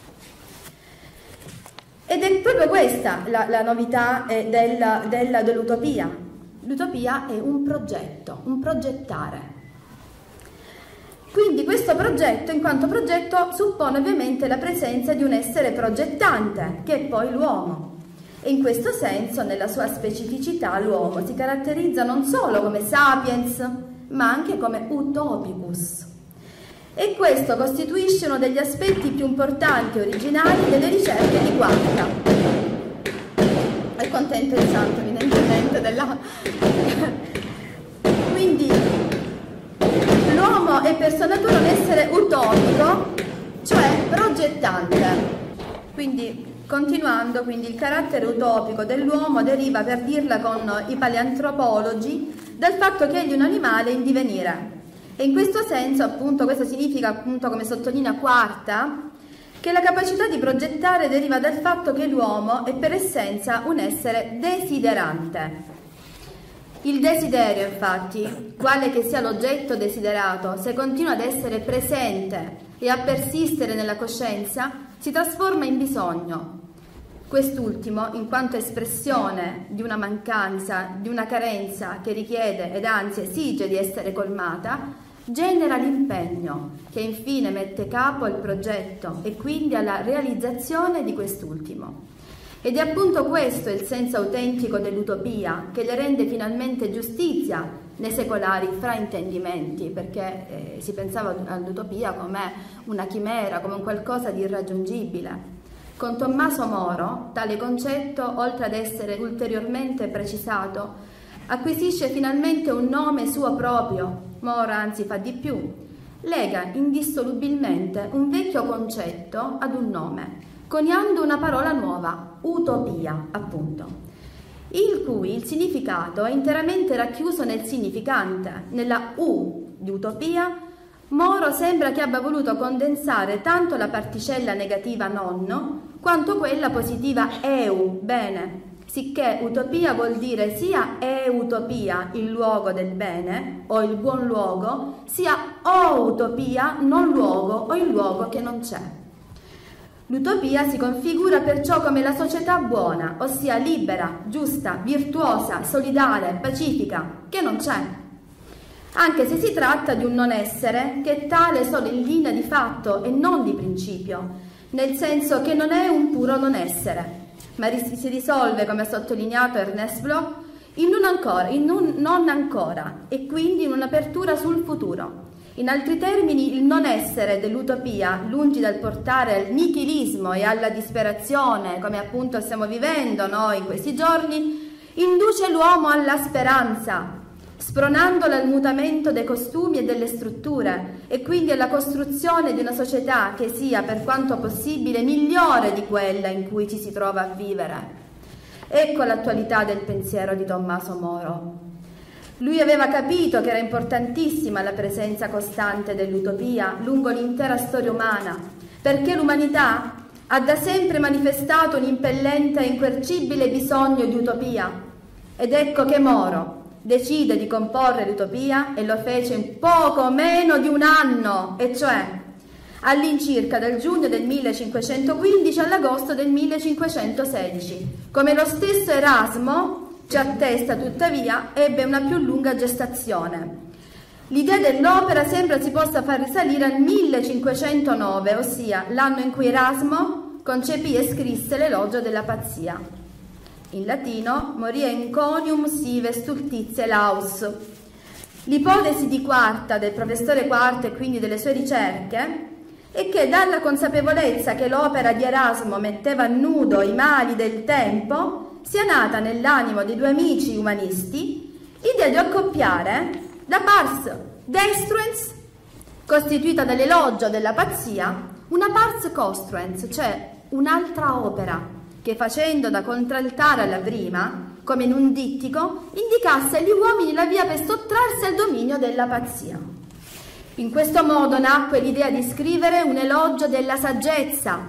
Ed è proprio questa la, la novità eh, della, della, dell'utopia. L'utopia è un progetto, un progettare. Quindi questo progetto, in quanto progetto, suppone ovviamente la presenza di un essere progettante, che è poi l'uomo. E in questo senso, nella sua specificità, l'uomo si caratterizza non solo come sapiens, ma anche come utopicus. E questo costituisce uno degli aspetti più importanti e originali delle ricerche di Quarta. È contento il santo, evidentemente, della... Quindi, l'uomo è per sua natura un essere utopico, cioè progettante. Quindi, continuando, quindi il carattere utopico dell'uomo deriva, per dirla con i paleantropologi, dal fatto che egli è un animale in divenire. E in questo senso, appunto, questo significa, appunto, come sottolinea Quarta, che la capacità di progettare deriva dal fatto che l'uomo è per essenza un essere desiderante. Il desiderio, infatti, quale che sia l'oggetto desiderato, se continua ad essere presente e a persistere nella coscienza, si trasforma in bisogno. Quest'ultimo, in quanto espressione di una mancanza, di una carenza che richiede ed anzi esige di essere colmata, genera l'impegno che infine mette capo al progetto e quindi alla realizzazione di quest'ultimo. Ed è appunto questo il senso autentico dell'utopia, che le rende finalmente giustizia nei secolari fraintendimenti, perché eh, si pensava all'utopia come una chimera, come un qualcosa di irraggiungibile. Con Tommaso Moro tale concetto, oltre ad essere ulteriormente precisato, acquisisce finalmente un nome suo proprio. Moro anzi fa di più, lega indissolubilmente un vecchio concetto ad un nome, coniando una parola nuova, utopia, appunto, il cui il significato è interamente racchiuso nel significante, nella U di utopia. Moro sembra che abbia voluto condensare tanto la particella negativa nonno quanto quella positiva eu, bene, sicché utopia vuol dire sia eutopia, il luogo del bene o il buon luogo, sia outopia, non luogo o il luogo che non c'è. L'utopia si configura perciò come la società buona, ossia libera, giusta, virtuosa, solidale, pacifica, che non c'è. Anche se si tratta di un non essere che è tale solo in linea di fatto e non di principio, nel senso che non è un puro non essere, ma si risolve, come ha sottolineato Ernest Bloch, in un ancora, in un non ancora, e quindi in un'apertura sul futuro. In altri termini, il non essere dell'utopia, lungi dal portare al nichilismo e alla disperazione, come appunto stiamo vivendo noi in questi giorni, induce l'uomo alla speranza, spronandolo al mutamento dei costumi e delle strutture e quindi alla costruzione di una società che sia, per quanto possibile, migliore di quella in cui ci si trova a vivere. Ecco l'attualità del pensiero di Tommaso Moro. Lui aveva capito che era importantissima la presenza costante dell'utopia lungo l'intera storia umana, perché l'umanità ha da sempre manifestato un impellente e inquercibile bisogno di utopia. Ed ecco che Moro decide di comporre l'utopia e lo fece in poco meno di un anno, e cioè all'incirca dal giugno del millecinquecentoquindici all'agosto del millecinquecentosedici. Come lo stesso Erasmo ci attesta, tuttavia, ebbe una più lunga gestazione. L'idea dell'opera sembra si possa far risalire al millecinquecentonove, ossia l'anno in cui Erasmo concepì e scrisse l'Elogio della pazzia. In latino, moria inconium sive stultizie laus. L'ipotesi di Quarta, del professore Quarta e quindi delle sue ricerche, è che dalla consapevolezza che l'opera di Erasmo metteva a nudo i mali del tempo, sia nata nell'animo dei due amici umanisti l'idea di accoppiare la pars destruens, costituita dall'elogio della pazzia, una pars costruens, cioè un'altra opera, che facendo da contraltare alla prima, come in un dittico, indicasse agli uomini la via per sottrarsi al dominio della pazzia. In questo modo nacque l'idea di scrivere un elogio della saggezza,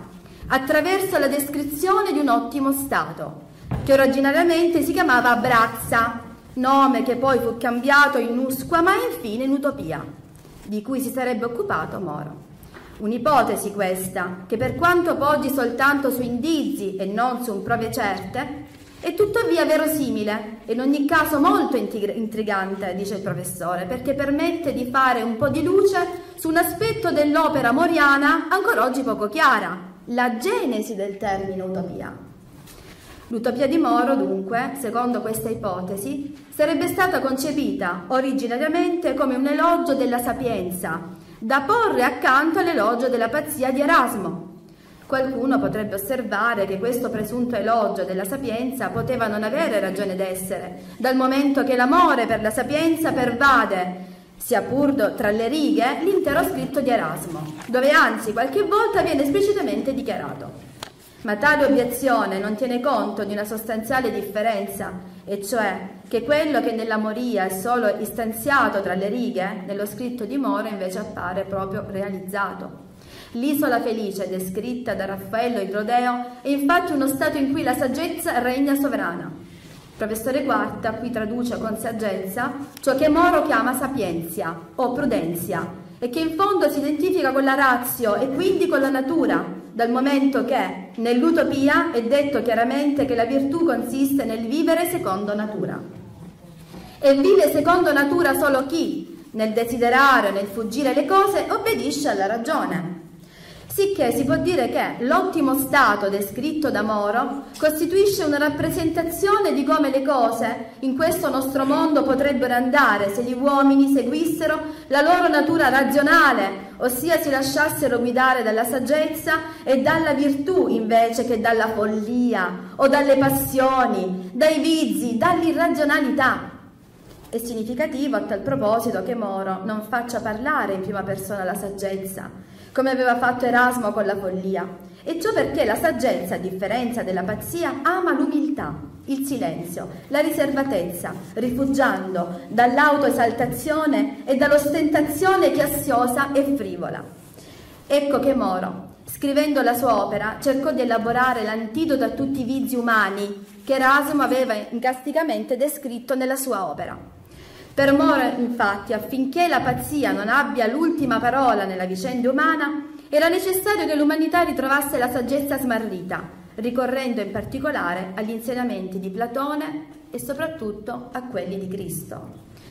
attraverso la descrizione di un ottimo stato, che originariamente si chiamava Brazza, nome che poi fu cambiato in Usquama e infine in Utopia, di cui si sarebbe occupato Moro. Un'ipotesi questa, che per quanto poggi soltanto su indizi e non su prove certe, è tuttavia verosimile e in ogni caso molto intrigante, dice il professore, perché permette di fare un po' di luce su un aspetto dell'opera moriana ancora oggi poco chiara, la genesi del termine utopia. L'utopia di Moro, dunque, secondo questa ipotesi, sarebbe stata concepita originariamente come un elogio della sapienza, da porre accanto all'elogio della pazzia di Erasmo. Qualcuno potrebbe osservare che questo presunto elogio della sapienza poteva non avere ragione d'essere, dal momento che l'amore per la sapienza pervade, sia pur tra le righe, l'intero scritto di Erasmo, dove anzi qualche volta viene esplicitamente dichiarato. Ma tale obiezione non tiene conto di una sostanziale differenza, e cioè che quello che nella moria è solo istanziato tra le righe, nello scritto di Moro invece appare proprio realizzato. L'isola felice descritta da Raffaello Idrodeo è infatti uno stato in cui la saggezza regna sovrana. Il professore Quarta qui traduce con saggezza ciò che Moro chiama sapienzia o prudenzia e che in fondo si identifica con la ratio e quindi con la natura, dal momento che nell'utopia è detto chiaramente che la virtù consiste nel vivere secondo natura. E vive secondo natura solo chi, nel desiderare, nel fuggire le cose, obbedisce alla ragione. Sicché si può dire che l'ottimo stato descritto da Moro costituisce una rappresentazione di come le cose in questo nostro mondo potrebbero andare se gli uomini seguissero la loro natura razionale, ossia si lasciassero guidare dalla saggezza e dalla virtù invece che dalla follia o dalle passioni, dai vizi, dall'irrazionalità. È significativo a tal proposito che Moro non faccia parlare in prima persona la saggezza, come aveva fatto Erasmo con la follia, e ciò perché la saggezza, a differenza della pazzia, ama l'umiltà, il silenzio, la riservatezza, rifugiando dall'autoesaltazione e dall'ostentazione chiassiosa e frivola. Ecco che Moro, scrivendo la sua opera, cercò di elaborare l'antidoto a tutti i vizi umani che Erasmo aveva incasticamente descritto nella sua opera. Per Moro, infatti, affinché la pazzia non abbia l'ultima parola nella vicenda umana, era necessario che l'umanità ritrovasse la saggezza smarrita, ricorrendo in particolare agli insegnamenti di Platone e soprattutto a quelli di Cristo.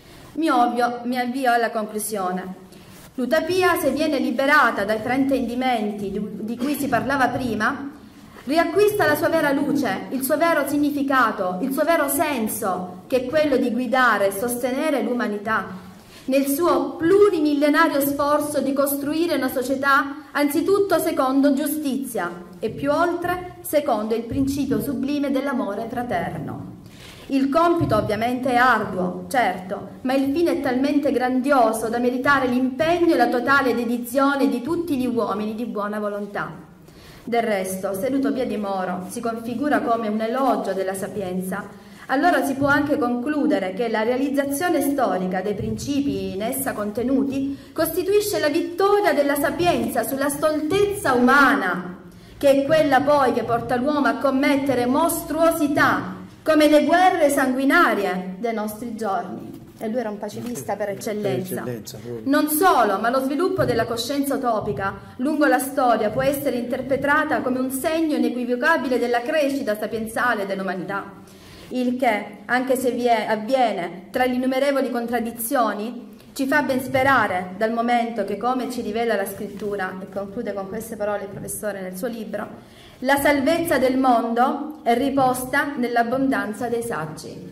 Mi ovvio, mi avvio alla conclusione. L'utopia, se viene liberata dai fraintendimenti di cui si parlava prima, riacquista la sua vera luce, il suo vero significato, il suo vero senso, che è quello di guidare e sostenere l'umanità nel suo plurimillenario sforzo di costruire una società anzitutto secondo giustizia e più oltre secondo il principio sublime dell'amore fraterno. Il compito ovviamente è arduo, certo, ma il fine è talmente grandioso da meritare l'impegno e la totale dedizione di tutti gli uomini di buona volontà. Del resto, se l'utopia di Moro si configura come un elogio della sapienza, allora si può anche concludere che la realizzazione storica dei principi in essa contenuti costituisce la vittoria della sapienza sulla stoltezza umana, che è quella poi che porta l'uomo a commettere mostruosità, come le guerre sanguinarie dei nostri giorni. E lui era un pacifista per eccellenza. Per eccellenza non solo, ma lo sviluppo della coscienza utopica lungo la storia può essere interpretata come un segno inequivocabile della crescita sapienziale dell'umanità, il che, anche se vi è, avviene tra le innumerevoli contraddizioni, ci fa ben sperare, dal momento che, come ci rivela la scrittura, e conclude con queste parole il professore nel suo libro, la salvezza del mondo è riposta nell'abbondanza dei saggi.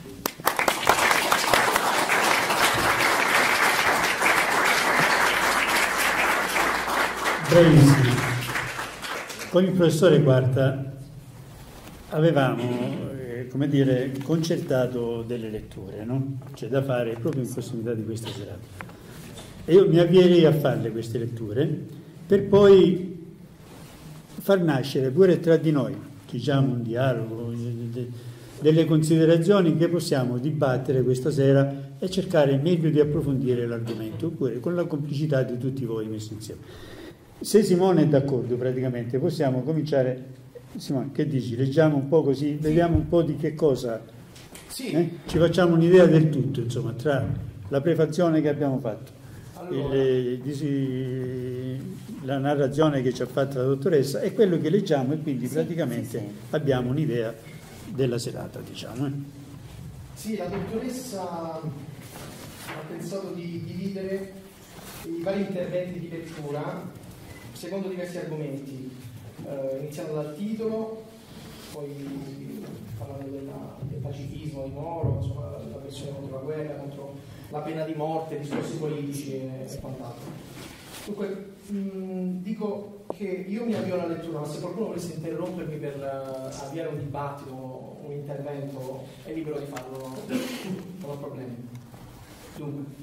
Bravissimo. Con il professore Quarta avevamo, eh, come dire, concertato delle letture, no? Cioè da fare proprio in prossimità di questa serata. E io mi avvierei a farle queste letture per poi far nascere pure tra di noi, diciamo, un dialogo, delle considerazioni che possiamo dibattere questa sera e cercare meglio di approfondire l'argomento, oppure con la complicità di tutti voi messi insieme. Se Simone è d'accordo, praticamente possiamo cominciare. Simone, che dici? Leggiamo un po' così, vediamo un po' di che cosa. Sì. Eh? Ci facciamo un'idea del tutto, insomma, tra la prefazione che abbiamo fatto, allora. il, la narrazione che ci ha fatto la dottoressa e quello che leggiamo, e quindi sì, praticamente sì, sì. abbiamo un'idea della serata, diciamo. Eh? Sì, la dottoressa ha pensato di dividere i vari interventi di lettura secondo diversi argomenti, eh, iniziando dal titolo, poi parlando della, del pacifismo di Moro, insomma, la pressione contro la guerra, contro la pena di morte, discorsi politici e, e quant'altro. Dunque, mh, dico che io mi avvio alla lettura, ma se qualcuno volesse interrompermi per uh, avviare un dibattito, un intervento, è libero di farlo, non ho problemi. Dunque,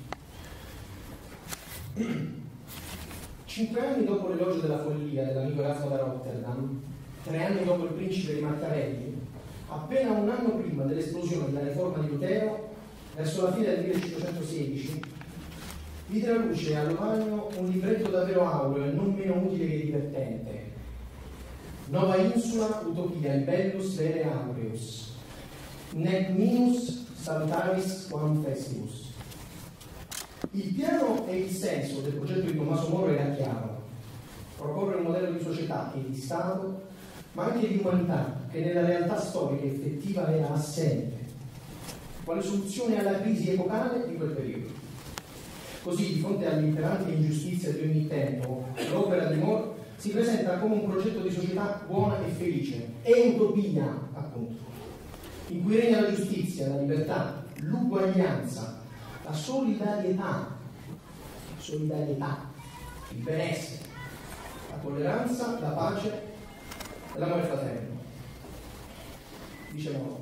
cinque anni dopo l'elogio della follia dell'amico Erasmo da Rotterdam, tre anni dopo il principe di Machiavelli, appena un anno prima dell'esplosione della riforma di Lutero, verso la fine del millecinquecentosedici, vide la luce a Lovagno un libretto davvero aureo e non meno utile che divertente. Nova insula utopia in bellus vere aureus, nec minus salutaris quam festivus. Il piano e il senso del progetto di Tommaso Moro era chiaro: proporre un modello di società e di Stato, ma anche di umanità, che nella realtà storica effettiva era assente, quale soluzione alla crisi epocale di quel periodo. Così, di fronte all'imperante ingiustizia di ogni tempo, l'opera di Moro si presenta come un progetto di società buona e felice, è utopia, appunto, in cui regna la giustizia, la libertà, l'uguaglianza, la solidarietà, solidarietà, il benessere, la tolleranza, la pace e l'amore fraterno. Dice Moro.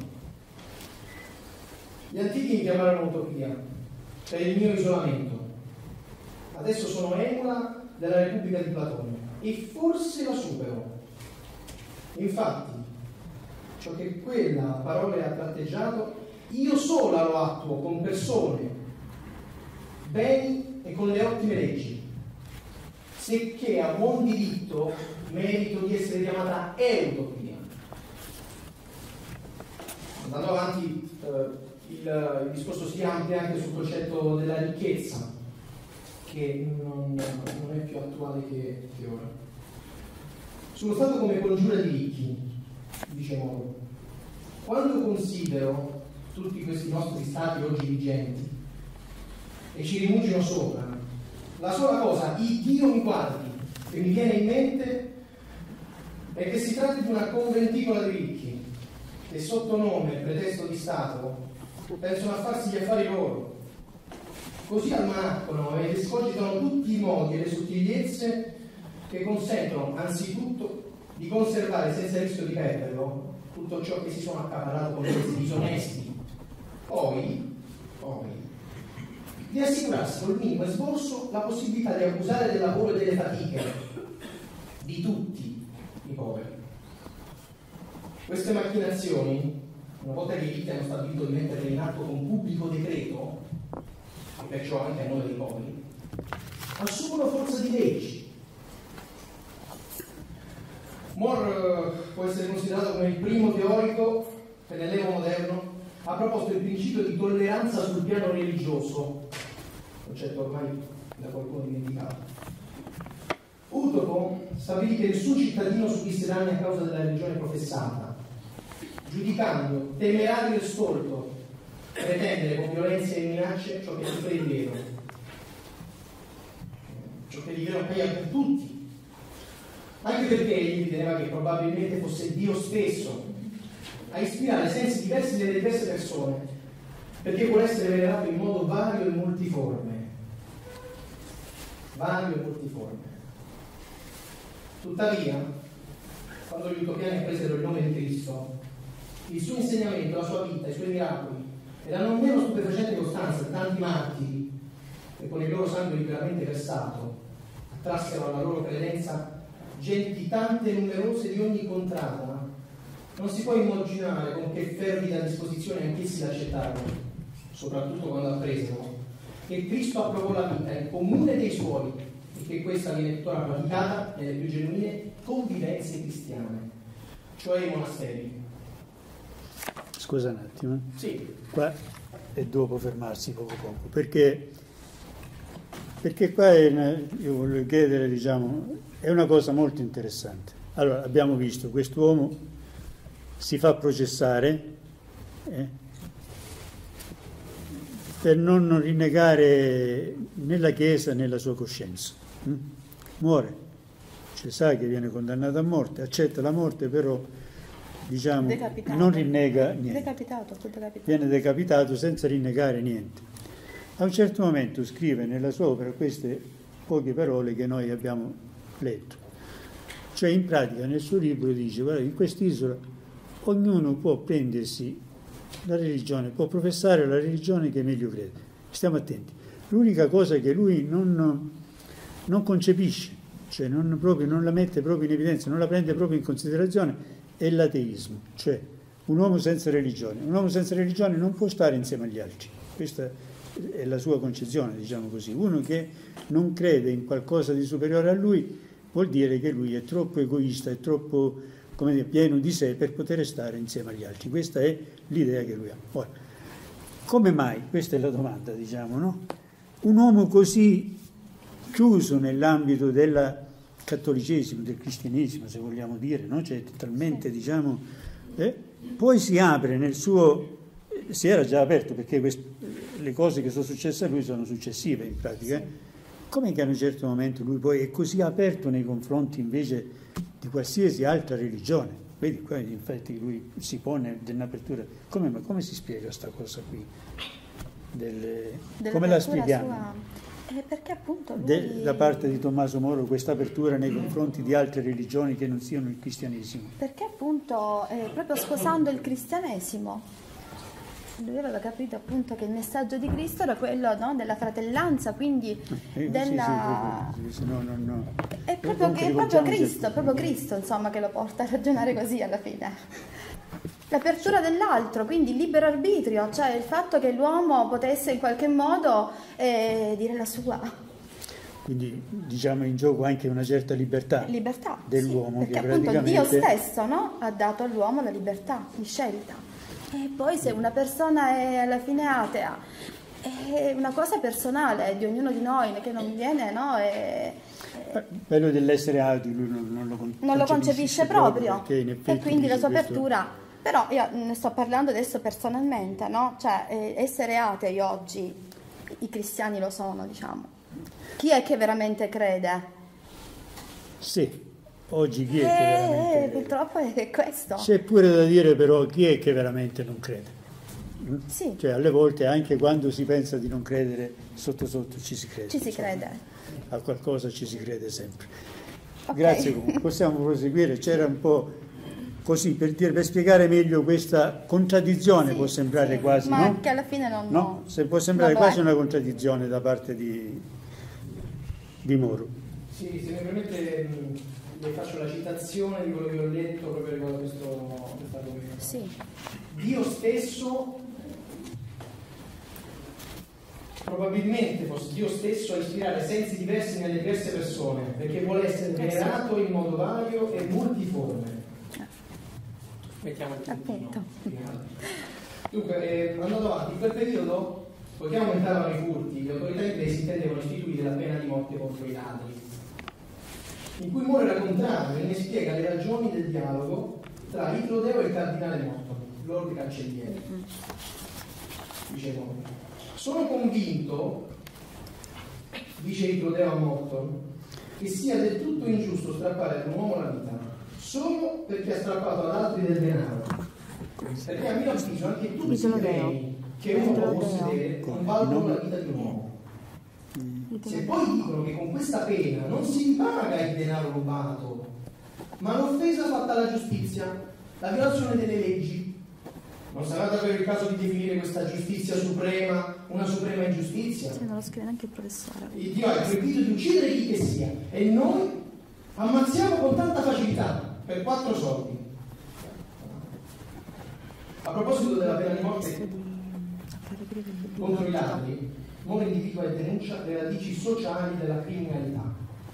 Gli antichi mi chiamarono utopia per il mio isolamento. Adesso sono emula della Repubblica di Platone e forse la supero. Infatti, ciò che quella parola ha tratteggiato, io sola lo attuo con persone, beni e con le ottime leggi, sicché a buon diritto merito di essere chiamata eutopia. Andando avanti, eh, il, il discorso si amplia anche sul concetto della ricchezza, che non, non è più attuale che, che ora. Sullo Stato come congiura di ricchi, dice Moro, quando considero tutti questi nostri stati oggi vigenti e ci rimugino sopra, la sola cosa, il Dio mi guardi, che mi viene in mente è che si tratti di una conventicola di ricchi che sotto nome e pretesto di Stato pensano a farsi gli affari loro. Così almanaccano ed escogitano tutti i modi e le sottigliezze che consentono anzitutto di conservare senza rischio di perderlo tutto ciò che si sono accaparato con mezzi disonesti, poi, poi di assicurarsi col minimo esborso la possibilità di accusare del lavoro e delle fatiche di tutti i poveri. Queste macchinazioni, una volta che i ricchi hanno stabilito di metterle in atto con pubblico decreto, e perciò anche a nome dei poveri, assumono forza di leggi. More può essere considerato come il primo teorico che nell'evo moderno ha proposto il principio di tolleranza sul piano religioso, concetto ormai da qualcuno dimenticato. Utopo stabilì che nessun cittadino subisse danni a causa della religione professata, giudicando temerario e stolto pretendere con violenze e minacce ciò che è di vero, ciò che di vero appaia per tutti, anche perché egli riteneva che probabilmente fosse Dio stesso a ispirare sensi diversi nelle diverse persone, perché vuole essere venerato in modo vario e multiforme. Vario e multiforme. Tuttavia, quando gli utopiani presero il nome di Cristo, il suo insegnamento, la sua vita, i suoi miracoli e la non meno stupefacente costanza di tanti martiri che con il loro sangue liberamente versato attrassero alla loro credenza genti tante e numerose di ogni contrada, non si può immaginare con che fervida disposizione anch'essi l'accettarono, soprattutto quando appresero che Cristo approvò la vita in comune dei suoi e che questa viene tuttora praticata nelle più genuine convivenze cristiane, cioè i monasteri. Scusa un attimo. Sì. Qua è dopo fermarsi poco poco, perché, perché qua è una, io voglio chiedere, diciamo, è una cosa molto interessante. Allora, abbiamo visto, quest'uomo si fa processare eh, per non rinnegare né la Chiesa né la sua coscienza. Hm? Muore, cioè sa che viene condannato a morte, accetta la morte, però diciamo decapitato. Non rinnega niente. Decapitato, decapitato. Viene decapitato senza rinnegare niente. A un certo momento scrive nella sua opera queste poche parole che noi abbiamo letto. Cioè in pratica nel suo libro dice: guarda, in quest'isola ognuno può prendersi la religione, può professare la religione che meglio crede. Stiamo attenti. L'unica cosa che lui non, non concepisce, cioè non, proprio, non la mette proprio in evidenza, non la prende proprio in considerazione, è l'ateismo. Cioè un uomo senza religione. Un uomo senza religione non può stare insieme agli altri. Questa è la sua concezione, diciamo così. Uno che non crede in qualcosa di superiore a lui vuol dire che lui è troppo egoista, è troppo, come dire, pieno di sé per poter stare insieme agli altri. Questa è l'idea che lui ha. Ora, come mai? Questa è la domanda, diciamo, no? Un uomo così chiuso nell'ambito del cattolicesimo, del cristianesimo, se vogliamo dire, no? Cioè talmente, diciamo, eh? Poi si apre nel suo, si era già aperto, perché quest, le cose che sono successe a lui sono successive in pratica. Sì. Come che a un certo momento lui poi è così aperto nei confronti invece di qualsiasi altra religione? Vedi, qua infatti lui si pone dell'apertura. Come, ma come si spiega questa cosa qui? Delle, come la spieghiamo? Sua... Eh, perché appunto lui... De, da parte di Tommaso Moro questa apertura nei confronti di altre religioni che non siano il cristianesimo? Perché appunto eh, proprio sposando il cristianesimo lui aveva capito appunto che il messaggio di Cristo era quello, no, della fratellanza, quindi eh, della... Sì, sì, proprio, no, no, no. È proprio, che, è proprio Cristo, proprio Cristo insomma che lo porta a ragionare così alla fine. L'apertura dell'altro, quindi il libero arbitrio, cioè il fatto che l'uomo potesse in qualche modo eh, dire la sua. Quindi diciamo in gioco anche una certa libertà, libertà dell'uomo. Sì, perché che appunto praticamente... Dio stesso, no, ha dato all'uomo la libertà di scelta. E poi se una persona è alla fine atea, è una cosa personale di ognuno di noi, che non viene, no? È, è... Quello dell'essere ateo lui non, non lo concepisce, non lo concepisce proprio, proprio e quindi la sua questo... apertura... Però io ne sto parlando adesso personalmente, no? Cioè eh, essere atei oggi, i cristiani lo sono, diciamo. Chi è che veramente crede? Sì. Oggi chi è eh, che veramente crede? Purtroppo è questo. C'è pure da dire però chi è che veramente non crede. Sì. Cioè alle volte anche quando si pensa di non credere, sotto sotto ci si crede. Ci si insomma. crede. A qualcosa ci si crede sempre. Okay. Grazie comunque. Possiamo proseguire. C'era un po' così per, dire, per spiegare meglio questa contraddizione, sì, può sembrare sì, quasi, ma no? che alla fine non... No, se può sembrare quasi una contraddizione da parte di, di Moro. Sì, se mi permette... le faccio la citazione di quello che ho letto proprio riguardo a questo, questo argomento. Sì. Dio stesso, probabilmente fosse Dio stesso a ispirare sensi diversi nelle diverse persone, perché vuole essere venerato in modo vario e multiforme. Mettiamo il appunto. Dunque, eh, andando avanti, in quel periodo, poiché aumentavano i furti, le autorità inglesi intendevano istituire la pena di morte contro i ladri, in cui Moro era contrario e ne spiega le ragioni del dialogo tra Hitler e il cardinale Morton, Lord Cancelliere. Dice Moro: sono convinto, dice Hitler a Morton, che sia del tutto ingiusto strappare ad un uomo la vita solo perché ha strappato ad altri del denaro, perché a mio avviso anche tutti i beni che uno può possedere non valgono la vita di un uomo. Se poi dicono che con questa pena non si ripaga il denaro rubato, ma l'offesa fatta alla giustizia, la violazione delle leggi, non sarà davvero il caso di definire questa giustizia suprema una suprema ingiustizia? Sì, non lo scrive neanche il professore. Il Dio ha proibito di uccidere chi che sia e noi ammazziamo con tanta facilità per quattro soldi. A proposito della pena di morte contro i ladri, Moro individua e denuncia le radici sociali della criminalità,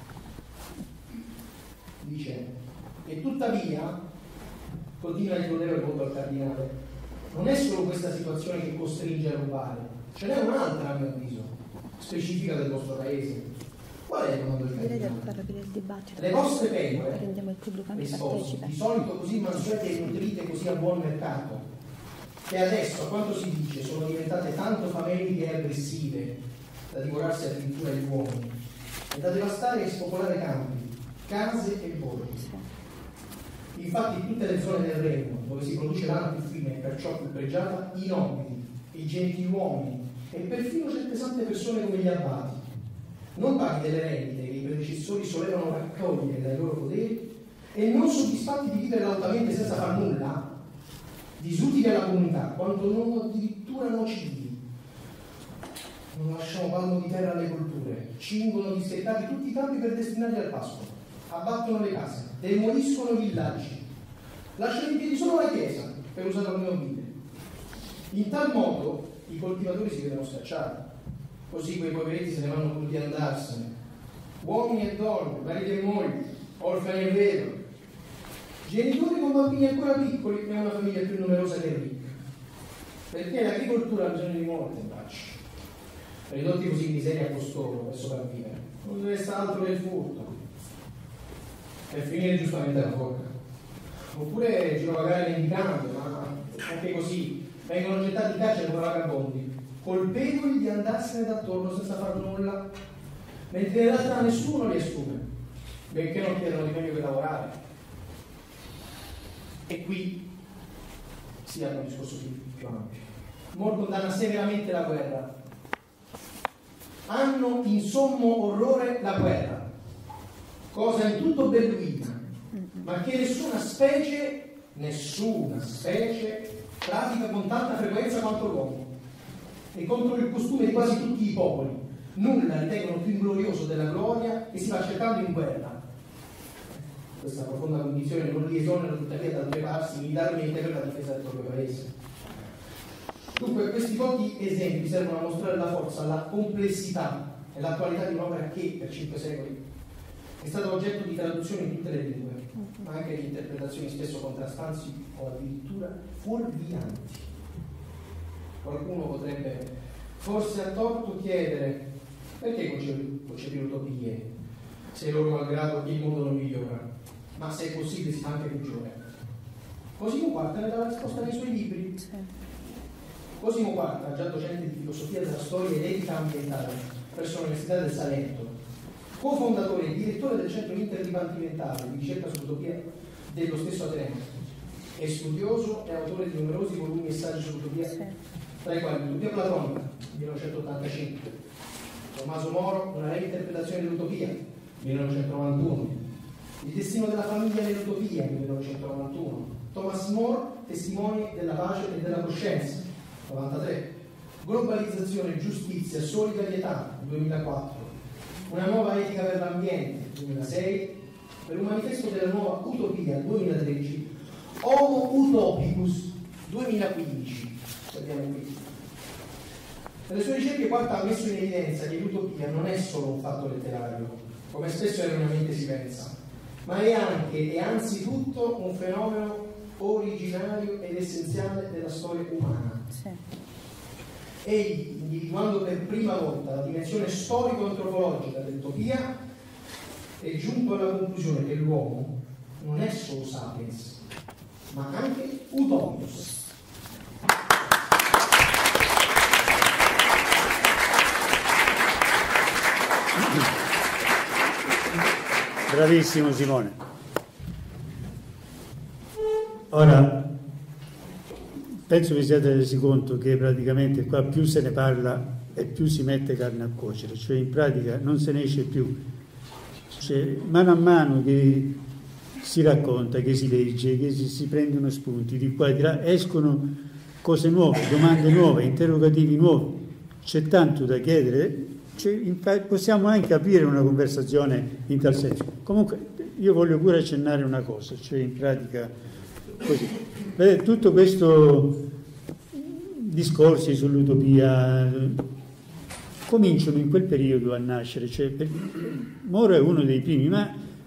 dice, e tuttavia, continua il collega molto al cardinale, non è solo questa situazione che costringe a rubare, ce n'è un'altra a mio avviso, specifica del vostro paese. Qual è il modo del cardinale? Le vostre pecore, risposte, di solito così mansuete e nutrite così a buon mercato, che adesso, a quanto si dice, sono diventate tanto fameliche e aggressive da divorarsi addirittura gli uomini e da devastare e spopolare campi, case e borghi. Infatti in tutte le zone del regno dove si produce lana più fine e perciò più pregiata, i nobili, i gentiluomini e perfino certe sante persone come gli abbati non paghi delle rendite che i predecessori solevano raccogliere dai loro poderi e non soddisfatti di vivere lautamente senza far nulla, disutili alla comunità, quando non addirittura nocivi. Non lasciamo palmo di terra alle colture, cingono disseccati tutti i campi per destinarli al pascolo, abbattono le case, demoliscono i villaggi, lasciano in piedi solo la chiesa per usarla come ovile. In tal modo i coltivatori si vedono scacciati, così quei poveretti se ne vanno tutti ad andarsene, uomini e donne, mariti e mogli, orfani e vedovi, genitori con bambini ancora piccoli e una famiglia più numerosa che ricca, perché l'agricoltura ha bisogno di morte in braccio, ridotti così in miseria a costoro per sopravvivere, non deve essere altro che il furto, per finire giustamente la bocca, oppure girovagare mendicando, ma anche così vengono gettati in carcere come vagabondi, colpevoli di andarsene d'attorno senza far nulla, mentre in realtà nessuno li assume, benché non chiedono di meglio che lavorare. E qui si apre un discorso più, più ampio. Moore condanna severamente la guerra. Hanno in sommo orrore la guerra, cosa in tutto belluina, ma che nessuna specie, nessuna specie pratica con tanta frequenza quanto l'uomo. E contro il costume di quasi tutti i popoli, nulla ritengono più glorioso della gloria che si va cercando in guerra. Questa profonda condizione non li esonera tuttavia dal prepararsi militarmente per la difesa del proprio paese. Dunque questi pochi esempi servono a mostrare la forza, la complessità e l'attualità di un'opera che per cinque secoli è stata oggetto di traduzione in tutte le lingue, ma anche di interpretazioni spesso contrastanti o addirittura fuorvianti. Qualcuno potrebbe forse a torto chiedere perché concepire utopie se loro malgrado il mondo non migliora, ma se è possibile si fa anche peggiore. Cosimo Quarta ne dà la risposta nei suoi libri. Cosimo Quarta, già docente di filosofia della storia ed etica ambientale presso l'Università del Salento, cofondatore e direttore del centro interdipartimentale di ricerca sull'utopia dello stesso Ateneo, è studioso e autore di numerosi volumi e saggi sull'utopia, tra i quali l'Utopia platonica, millenovecentottantacinque, Tommaso Moro, una reinterpretazione dell'utopia, millenovecentonovantuno, Il destino della famiglia nell'utopia, millenovecentonovantuno, Thomas More, Testimoni della pace e della coscienza, novantatré, Globalizzazione, giustizia, solidarietà, duemilaquattro, Una nuova etica per l'ambiente, duemilasei, per un manifesto della nuova utopia, duemilatredici, Homo Utopicus, duemilaquindici. Vediamo qui. Nelle sue ricerche Quarta ha messo in evidenza che l'utopia non è solo un fatto letterario, come spesso erroneamente si pensa, ma è anche e anzitutto un fenomeno originario ed essenziale della storia umana. Sì. Egli, individuando per prima volta la dimensione storico-antropologica dell'utopia, è giunto alla conclusione che l'uomo non è solo sapiens, ma anche utopicus. Bravissimo Simone. Ora, penso vi siate resi conto che praticamente qua più se ne parla e più si mette carne a cuocere, cioè in pratica non se ne esce più. Cioè, mano a mano che si racconta, che si legge, che si, si prendono spunti di qua e di là, escono cose nuove, domande nuove, interrogativi nuovi. C'è tanto da chiedere. Cioè, possiamo anche aprire una conversazione in tal senso. Comunque io voglio pure accennare una cosa, cioè in pratica così. Vedete, tutto questo discorsi sull'utopia cominciano in quel periodo a nascere, cioè, Moro è uno dei primi, ma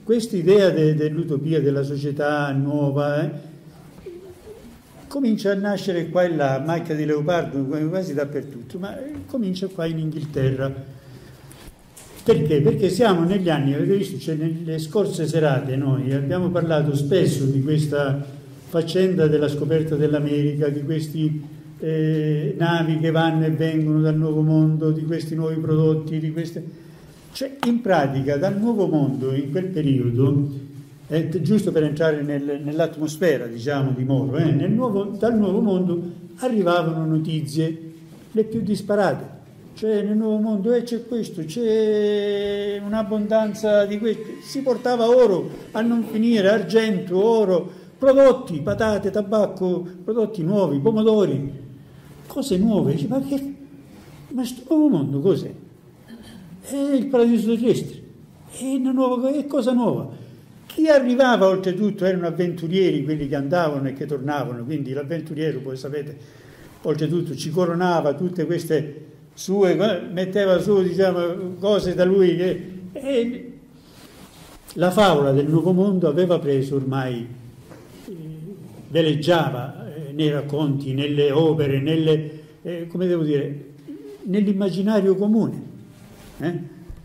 questa idea de, dell'utopia, della società nuova, eh, comincia a nascere qua e là, macchia di leopardo quasi dappertutto, ma comincia qua in Inghilterra. Perché? Perché siamo negli anni, avete visto, cioè nelle scorse serate noi abbiamo parlato spesso di questa faccenda della scoperta dell'America, di questi eh, navi che vanno e vengono dal nuovo mondo, di questi nuovi prodotti, di queste... Cioè, in pratica, dal nuovo mondo, in quel periodo, eh, giusto per entrare nel, nell'atmosfera, diciamo, di Moro, eh, nel nuovo, dal nuovo mondo arrivavano notizie le più disparate. Cioè nel nuovo mondo eh, c'è questo, c'è un'abbondanza di questo, si portava oro a non finire, argento, oro, prodotti, patate, tabacco, prodotti nuovi, pomodori, cose nuove. Dice, ma che, ma questo nuovo mondo cos'è? È il paradiso terrestre, è una nuova, è cosa nuova. Chi arrivava oltretutto erano avventurieri, quelli che andavano e che tornavano, quindi l'avventuriero, poi sapete, oltretutto ci coronava tutte queste sue, metteva su, diciamo, cose da lui che, e la favola del nuovo mondo aveva preso ormai, eh, veleggiava eh, nei racconti, nelle opere, nelle, eh, come devo dire, nell'immaginario comune. Eh?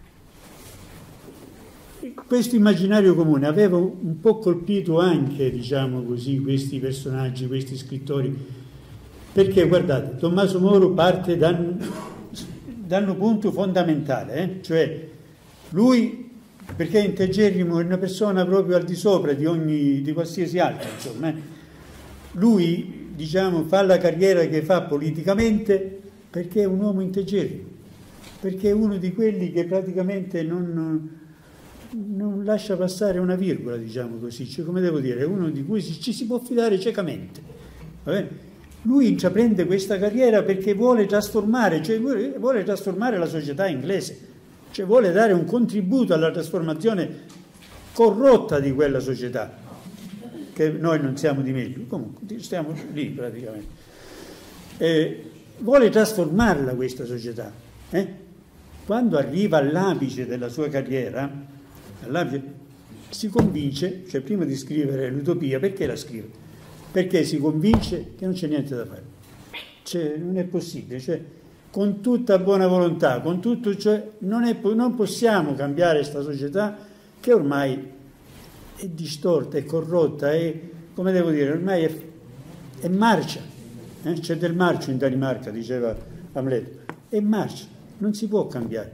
Questo immaginario comune aveva un po' colpito anche, diciamo così, questi personaggi, questi scrittori, perché guardate, Tommaso Moro parte da da un punto fondamentale, eh? Cioè lui, perché è integerrimo, è una persona proprio al di sopra di ogni, di qualsiasi altro, insomma, eh? Lui, diciamo, fa la carriera che fa politicamente perché è un uomo integerrimo, perché è uno di quelli che praticamente non, non lascia passare una virgola, diciamo così, cioè, come devo dire, è uno di cui ci si può fidare ciecamente, va bene? Lui intraprende questa carriera perché vuole trasformare, cioè vuole, vuole trasformare la società inglese, cioè vuole dare un contributo alla trasformazione corrotta di quella società, che noi non siamo di meglio, comunque stiamo lì praticamente. Eh, vuole trasformarla questa società. Eh? Quando arriva all'apice della sua carriera, all'apice, si convince, cioè prima di scrivere l'Utopia, perché la scrive? Perché si convince che non c'è niente da fare, cioè, non è possibile, cioè, con tutta buona volontà, con tutto, cioè, non, è, non possiamo cambiare questa società che ormai è distorta, è corrotta, è, come devo dire, ormai è, è marcia, eh? C'è del marcio in Danimarca, diceva Amleto, è marcia, non si può cambiare.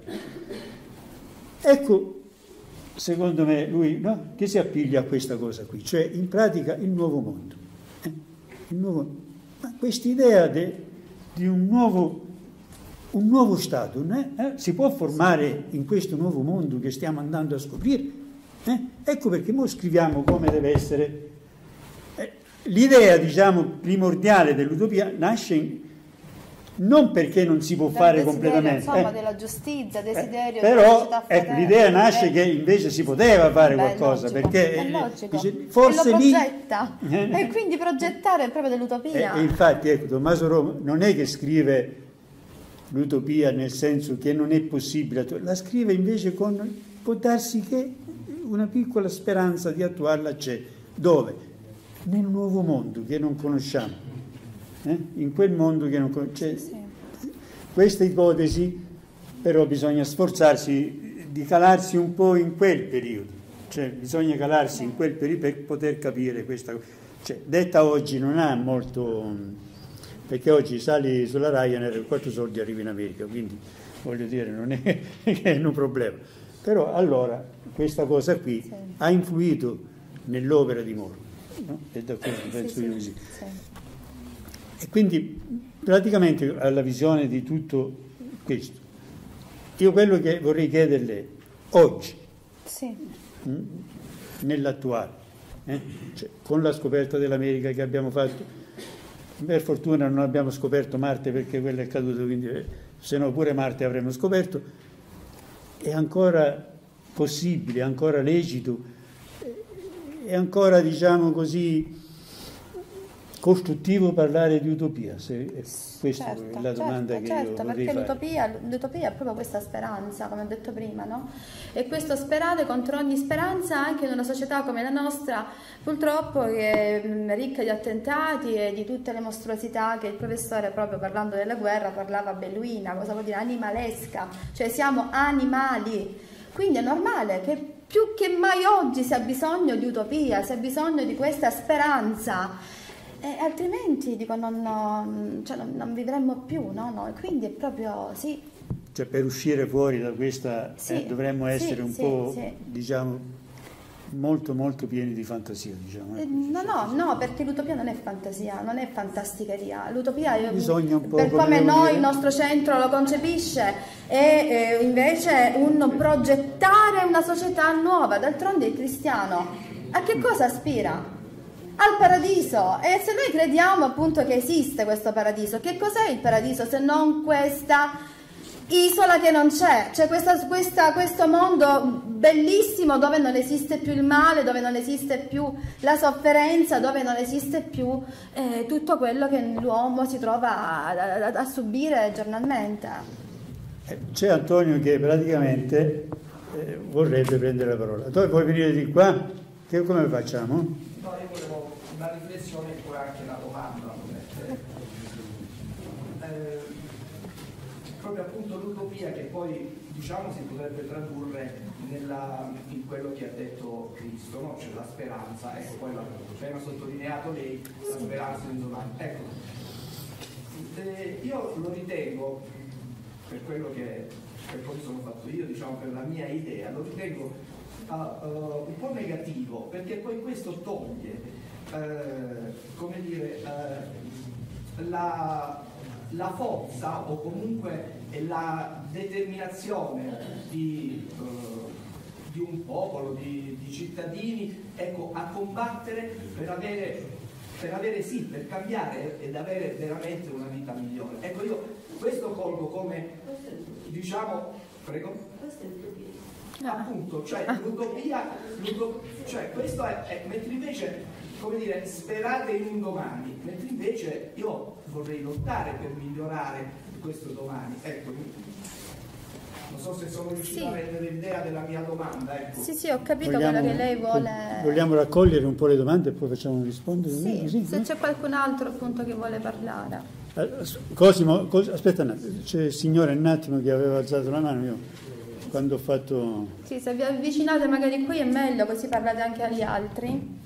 Ecco, secondo me, lui, no? Che si appiglia a questa cosa qui, cioè in pratica il nuovo mondo. Il nuovo, ma quest'idea di un nuovo, un nuovo Stato eh? Eh? si può formare in questo nuovo mondo che stiamo andando a scoprire. Eh? Ecco perché noi scriviamo come deve essere. Eh, l'idea, diciamo, primordiale dell'utopia nasce in, non perché non si può Dal fare desiderio, completamente, insomma, eh, della giustizia, desiderio eh, della però società ecco, fraterna, l'idea nasce eh. che invece si poteva fare Beh, qualcosa, logico, perché è logico. dice, forse e lo lì progetta eh, e quindi progettare è proprio dell'utopia. e, e infatti ecco, Tommaso Roma non è che scrive l'utopia nel senso che non è possibile, la scrive invece con, può darsi che una piccola speranza di attuarla c'è. Dove? Nel nuovo mondo che non conosciamo, eh? In quel mondo che non conosciamo. Cioè, questa ipotesi però bisogna sforzarsi di calarsi un po' in quel periodo, cioè bisogna calarsi in quel periodo per poter capire questa cosa. Cioè, detta oggi non ha molto, perché oggi sali sulla Ryanair e quattro soldi arrivi in America, quindi voglio dire non è, è un problema. Però allora questa cosa qui sì. ha influito nell'opera di Moro, no? E da questo penso sì, io sì. sì. E quindi praticamente alla visione di tutto questo, io quello che vorrei chiederle oggi, sì. mh, nell'attuale, eh? Cioè, con la scoperta dell'America che abbiamo fatto, per fortuna non abbiamo scoperto Marte perché quello è caduto, quindi se no pure Marte avremmo scoperto, è ancora possibile, è ancora lecito, è ancora, diciamo così, costruttivo parlare di utopia? Se è questa certo, è la domanda certo, che certo, io vorrei perché fare. l'utopia, l'utopia è proprio questa speranza, come ho detto prima, no? E questo sperare contro ogni speranza anche in una società come la nostra, purtroppo, che è ricca di attentati e di tutte le mostruosità che il professore, proprio parlando della guerra, parlava belluina, cosa vuol dire? Animalesca, cioè siamo animali, quindi è normale che più che mai oggi si ha bisogno di utopia, si ha bisogno di questa speranza. E altrimenti dico, non, non, cioè non, non vivremmo più, no? No? Quindi è proprio sì. Cioè per uscire fuori da questa Sì, eh, dovremmo essere sì, un sì, po', sì. diciamo, molto molto pieni di fantasia, diciamo. Eh, No, no, no, perché l'utopia non è fantasia, non è fantasticheria. L'utopia, è, Bisogna un po', per come come devo noi, dire- il nostro centro lo concepisce, è eh, invece un progettare una società nuova. D'altronde il cristiano a che cosa aspira? Al paradiso. E se noi crediamo appunto che esiste questo paradiso, che cos'è il paradiso se non questa isola che non c'è? Cioè questa, questa, questo mondo bellissimo dove non esiste più il male, dove non esiste più la sofferenza, dove non esiste più eh, tutto quello che l'uomo si trova a, a, a subire giornalmente. Eh, C'è Antonio che praticamente eh, vorrebbe prendere la parola. Tu vuoi venire di qua? Che, come facciamo? No, io volevo una riflessione e poi anche una domanda. Eh, proprio appunto l'utopia che poi diciamo si potrebbe tradurre nella, in quello che ha detto Cristo, no? Cioè la speranza, ecco, poi l'ha appena sottolineato lei, la speranza in domani. Ecco, eh, io lo ritengo, per quello che per come sono fatto io, diciamo per la mia idea, lo ritengo uh, uh, un po' negativo, perché poi questo toglie, uh, come dire, uh, la, la forza o comunque la determinazione di, uh, di un popolo, di, di cittadini, ecco, a combattere per avere, per avere sì, per cambiare ed avere veramente una vita migliore. Ecco, io questo colgo come, diciamo, prego? Appunto, cioè l'utopia, cioè questo è, è, mentre invece, come dire, sperate in un domani, mentre invece io vorrei lottare per migliorare questo domani. Ecco, non so se sono riuscito sì. a rendere l'idea della mia domanda. Ecco. Sì, sì, ho capito Vogliamo, quello che lei vuole. Vogliamo raccogliere un po' le domande e poi facciamo rispondere? Sì, così, se no? c'è qualcun altro appunto che vuole parlare. Cosimo, Cos- aspetta un attimo, c'è il signore un attimo che aveva alzato la mano, io quando ho fatto... Sì, se vi avvicinate magari qui è meglio, così parlate anche agli altri.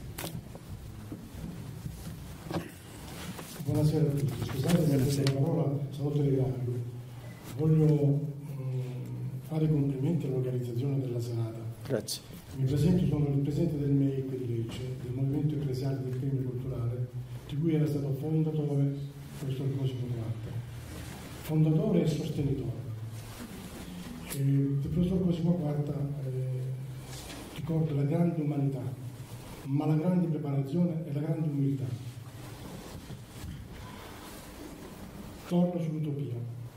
Buonasera a tutti, scusate se ho la parola, sono telegrafico. Voglio mh, fare i complimenti all'organizzazione della serata. Grazie. Mi presento, sono il presidente del M E I di Lecce, del Movimento Ecclesiale del Premio Culturale, di cui era stato fondatore il professor Cosimo Quarta. Fondatore e sostenitore. E il professor Cosimo Quarta eh, ricorda la grande umanità, ma la grande preparazione e la grande umiltà. Torno sull'utopia.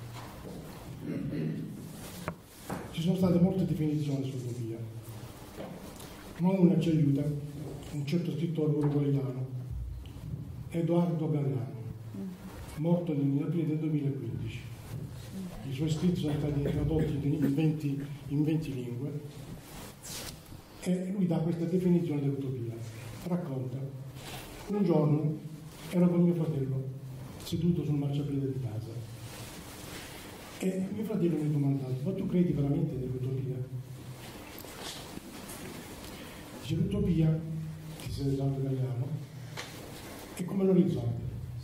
Ci sono state molte definizioni sull'utopia, ma una ci aiuta, un certo scrittore uruguaiano, Edoardo Galeano, morto nel aprile del duemilaquindici. I suoi scritti sono stati tradotti in venti, in venti lingue e lui dà questa definizione dell'utopia. Racconta: un giorno ero con mio fratello seduto sul marciapiede di casa e mio fratello mi ha domandato: ma tu credi veramente nell'utopia? Dice: l'utopia, dice Edoardo Galeano, è come l'orizzonte.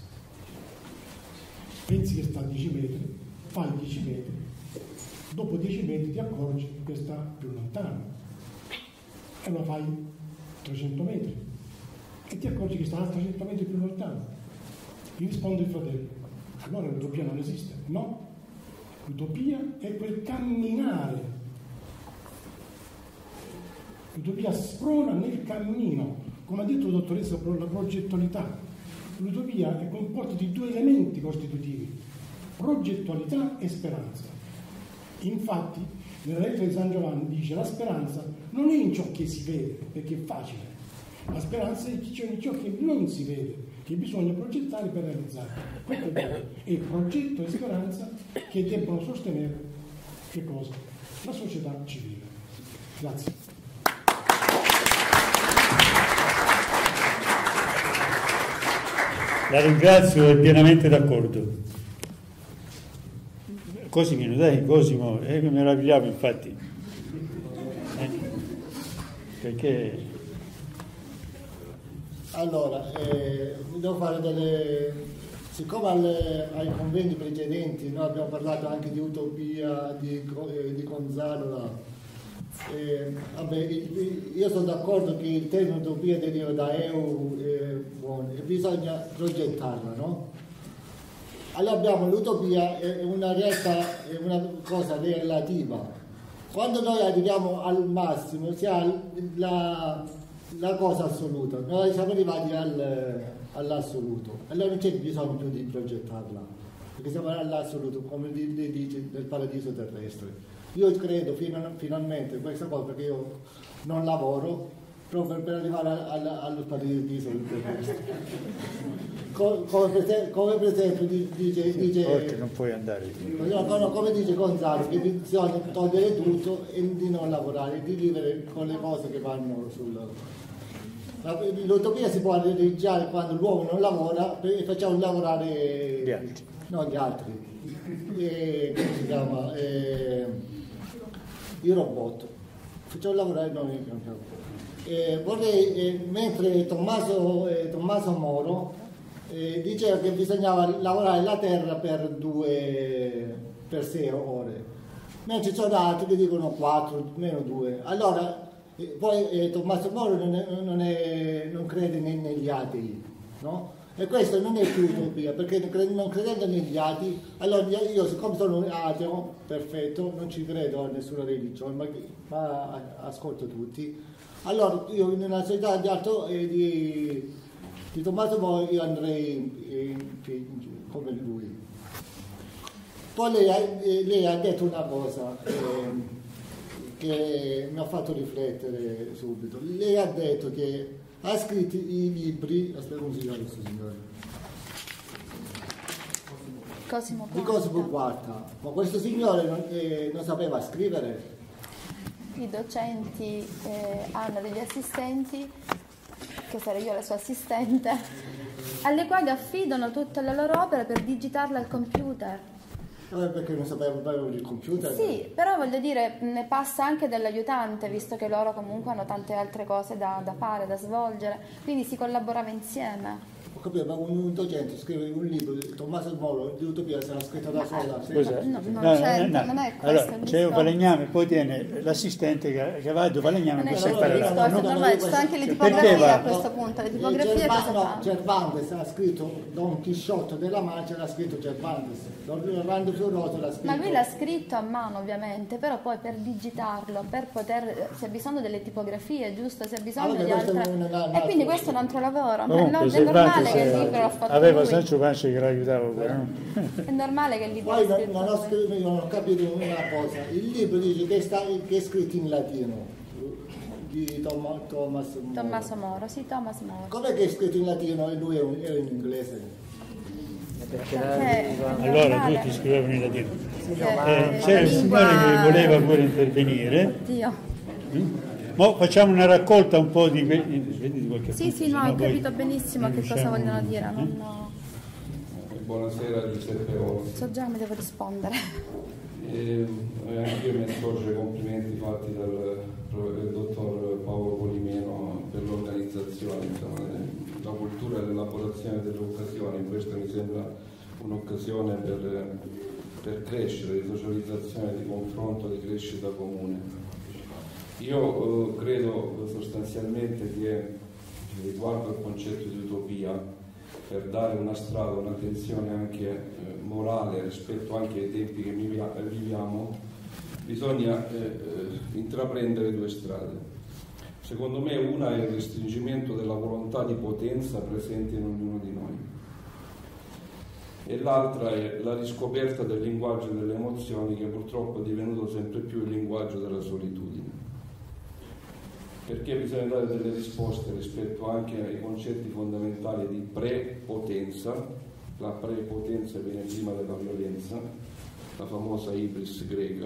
Pensi che sta a dieci metri, fai dieci metri, dopo dieci metri ti accorgi che sta più lontano e lo fai trecento metri e ti accorgi che sta a trecento metri più lontano. Gli risponde il fratello: allora l'utopia non esiste. No, l'utopia è quel camminare. L'utopia sprona nel cammino, come ha detto la dottoressa, la progettualità. L'utopia è composta di due elementi costitutivi: progettualità e speranza. Infatti nella lettera di San Giovanni dice: la speranza non è in ciò che si vede, perché è facile. La speranza è in ciò che non si vede, che bisogna progettare per realizzare. Questo è il progetto e speranza che debbono sostenere che cosa? La società civile. Grazie. La ringrazio, è pienamente d'accordo. Cosimino, dai, Cosimo, eh, mi meravigliavo infatti. Eh, perché... Allora, eh, devo fare delle... Siccome alle, ai convegni precedenti noi abbiamo parlato anche di utopia, di, eh, di Gonzalo, eh, vabbè, io sono d'accordo che il termine utopia deriva da E U eh, buono, e bisogna progettarla, no? Allora abbiamo l'utopia, è una realtà, è una cosa relativa. Quando noi arriviamo al massimo si ha la, la cosa assoluta, noi siamo arrivati al, all'assoluto, allora non c'è bisogno più di progettarla, perché siamo all'assoluto, come lei dice, del paradiso terrestre. Io credo final, finalmente questa cosa, perché io non lavoro proprio per arrivare al, al paradiso terrestre. Come, come, per, come per esempio dice, dice non puoi andare no, come dice Gonzalo, che bisogna togliere tutto e di non lavorare, di vivere con le cose che vanno sul... L'utopia si può realizzare quando l'uomo non lavora e facciamo lavorare gli altri, no, gli altri. E, come si chiama? E, i robot, facciamo lavorare noi i robot. E vorrei, eh, mentre Tommaso, eh, Tommaso Moro eh, diceva che bisognava lavorare la terra per due, per sei ore, mentre ci sono altri che dicono quattro, meno due. Allora, eh, poi eh, Tommaso Moro non, è, non, è, non crede ne, negli atei, no? E questo non è più utopia, perché non credendo negli atei, allora io siccome sono ateo, perfetto, non ci credo a nessuna religione, ma, ma ascolto tutti. Allora io in una società di alto eh, di, di Tommaso Moro io andrei eh, come lui. Poi lei, eh, lei ha detto una cosa eh, che mi ha fatto riflettere subito. Lei ha detto che ha scritto i libri, aspetta come si chiama questo signore? Cosimo Di Cosimo Quarta, ma questo signore non, eh, non sapeva scrivere. I docenti eh, hanno degli assistenti, che sarei io la sua assistente, alle quali affidano tutta la loro opera per digitarla al computer. Eh, perché non sapevano il computer? Sì, però voglio dire, ne passa anche dell'aiutante, visto che loro comunque hanno tante altre cose da, da fare, da svolgere, quindi si collaborava insieme. Ho capito, ma un docente scrive un libro, Tommaso Moro, di utopia, se l'ha scritto da sola. Scusa, No, non, no, c'è, no, no. non è questo allora, il c'è un discorso. falegname, poi tiene l'assistente che, che va, dove falegname Non è questo questo il imparerà. discorso, no, normale, no, ci sono anche le perché tipografie va? a questo punto, le tipografie Cerva- cosa no, fanno? Cervantes ha scritto Don Chisciotto della Mancia, l'ha scritto Cervantes. Orlando Fioroso l'ha scritto. Ma lui l'ha scritto a mano ovviamente, però poi per digitarlo, per poter, se ha bisogno delle tipografie, giusto, se ha bisogno Ah, vabbè, di questo altre... è un- un- un E quindi altro- questo è un altro lavoro, Comunque, no, è Cervantes, normale che il eh, libro l'ha fatto aveva lui. Sancio Panza che l'aiutava pure, no? È normale che il libro Poi l'ha non, scritto non ho, lui. scritto, io non ho capito una cosa, il libro dice che, sta, che è scritto in latino, di Tom, Thomas Moro. Tommaso Moro, sì, Thomas Moro. Com'è che è scritto in latino e lui è, un, è in inglese? Perché è Allora normale. tutti scrivevano in latino. Sì, Eh, è c'era una il signore lingua- che voleva pure intervenire. Dio. Ma facciamo una raccolta un po' di, que- di, di qualche Sì, punto, sì, no, sennò ho poi capito benissimo non che cosa riusciamo- vogliono dire, eh? non ho- Buonasera Giuseppe Orsi. so già come devo rispondere. E, eh, anch'io mi associo ai complimenti fatti dal dal dottor Paolo Polimeno per l'organizzazione, insomma, la cultura dell'elaborazione delle occasioni. Questa mi sembra un'occasione per, per crescere, di socializzazione, di confronto, di crescita comune. Io eh, credo sostanzialmente che riguardo al concetto di utopia, per dare una strada, un'attenzione anche eh, morale rispetto anche ai tempi che viviamo, bisogna eh, eh, intraprendere due strade. Secondo me una è il restringimento della volontà di potenza presente in ognuno di noi e l'altra è la riscoperta del linguaggio delle emozioni, che purtroppo è divenuto sempre più il linguaggio della solitudine. perché bisogna dare delle risposte rispetto anche ai concetti fondamentali di prepotenza. La prepotenza viene prima della violenza, la famosa ibris greca.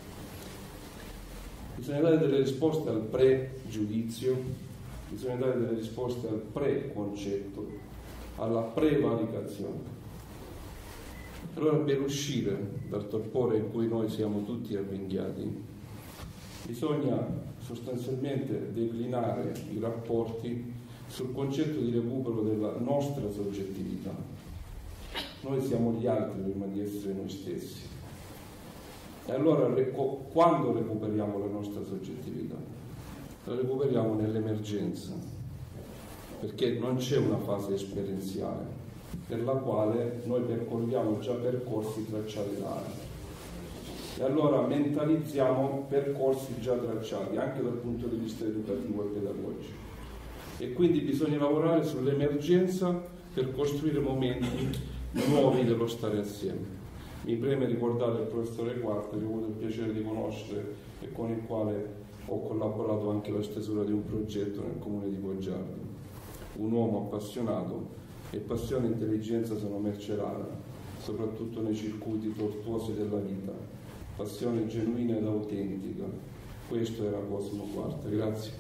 Bisogna dare delle risposte al pregiudizio, bisogna dare delle risposte al preconcetto, alla prevaricazione. Allora, per uscire dal torpore in cui noi siamo tutti avvinghiati, bisogna sostanzialmente declinare i rapporti sul concetto di recupero della nostra soggettività. Noi siamo gli altri prima di essere noi stessi. E allora quando recuperiamo la nostra soggettività? La recuperiamo nell'emergenza, perché non c'è una fase esperienziale per la quale noi percorriamo già percorsi tracciati da altri. E allora mentalizziamo percorsi già tracciati, anche dal punto di vista educativo e pedagogico. E quindi bisogna lavorare sull'emergenza per costruire momenti nuovi dello stare assieme. Mi preme ricordare il professore Quarta, che ho avuto il piacere di conoscere e con il quale ho collaborato anche alla stesura di un progetto nel comune di Poggiardo. Un uomo appassionato, e passione e intelligenza sono merce rara, soprattutto nei circuiti tortuosi della vita. Passione genuina ed autentica. Questo era Cosimo Quarta. Grazie.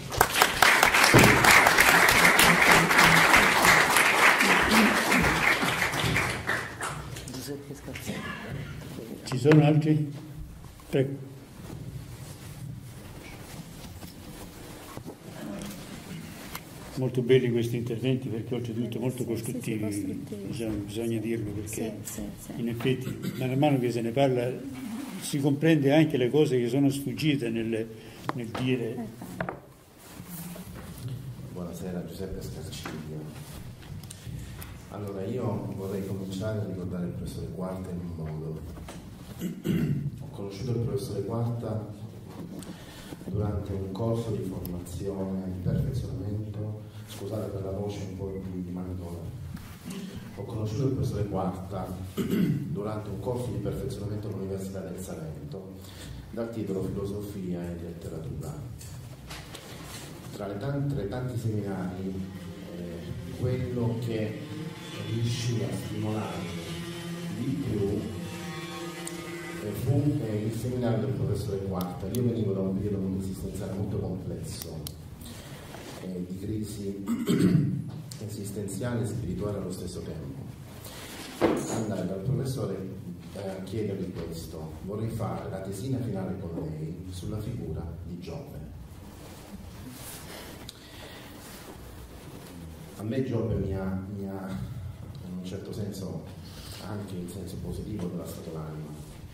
Ci sono altri? Prego. Molto belli questi interventi, perché oltretutto molto costruttivi, sì, sì, costruttivi. Diciamo, bisogna dirlo, perché sì, sì, sì. In effetti man mano che se ne parla si comprende anche le cose che sono sfuggite nel, nel dire. Buonasera, Giuseppe Scarciglio. Allora, io vorrei cominciare a ricordare il professore Quarta in un modo. Ho conosciuto il professore Quarta durante un corso di formazione, di perfezionamento, scusate per la voce un po' di, di manicone. Ho conosciuto il professore Quarta durante un corso di perfezionamento all'Università del Salento dal titolo Filosofia e Letteratura. Tra, le tante, tra i tanti seminari, eh, quello che riuscì a stimolare di più fu eh, il seminario del professore Quarta. Io venivo da un periodo esistenziale molto complesso, eh, di crisi esistenziale e spirituale allo stesso tempo. Andare dal professore eh, a chiedergli questo: vorrei fare la tesina finale con lei sulla figura di Giove. A me Giove mi ha, mi ha in un certo senso, anche in senso positivo, devastato l'anima.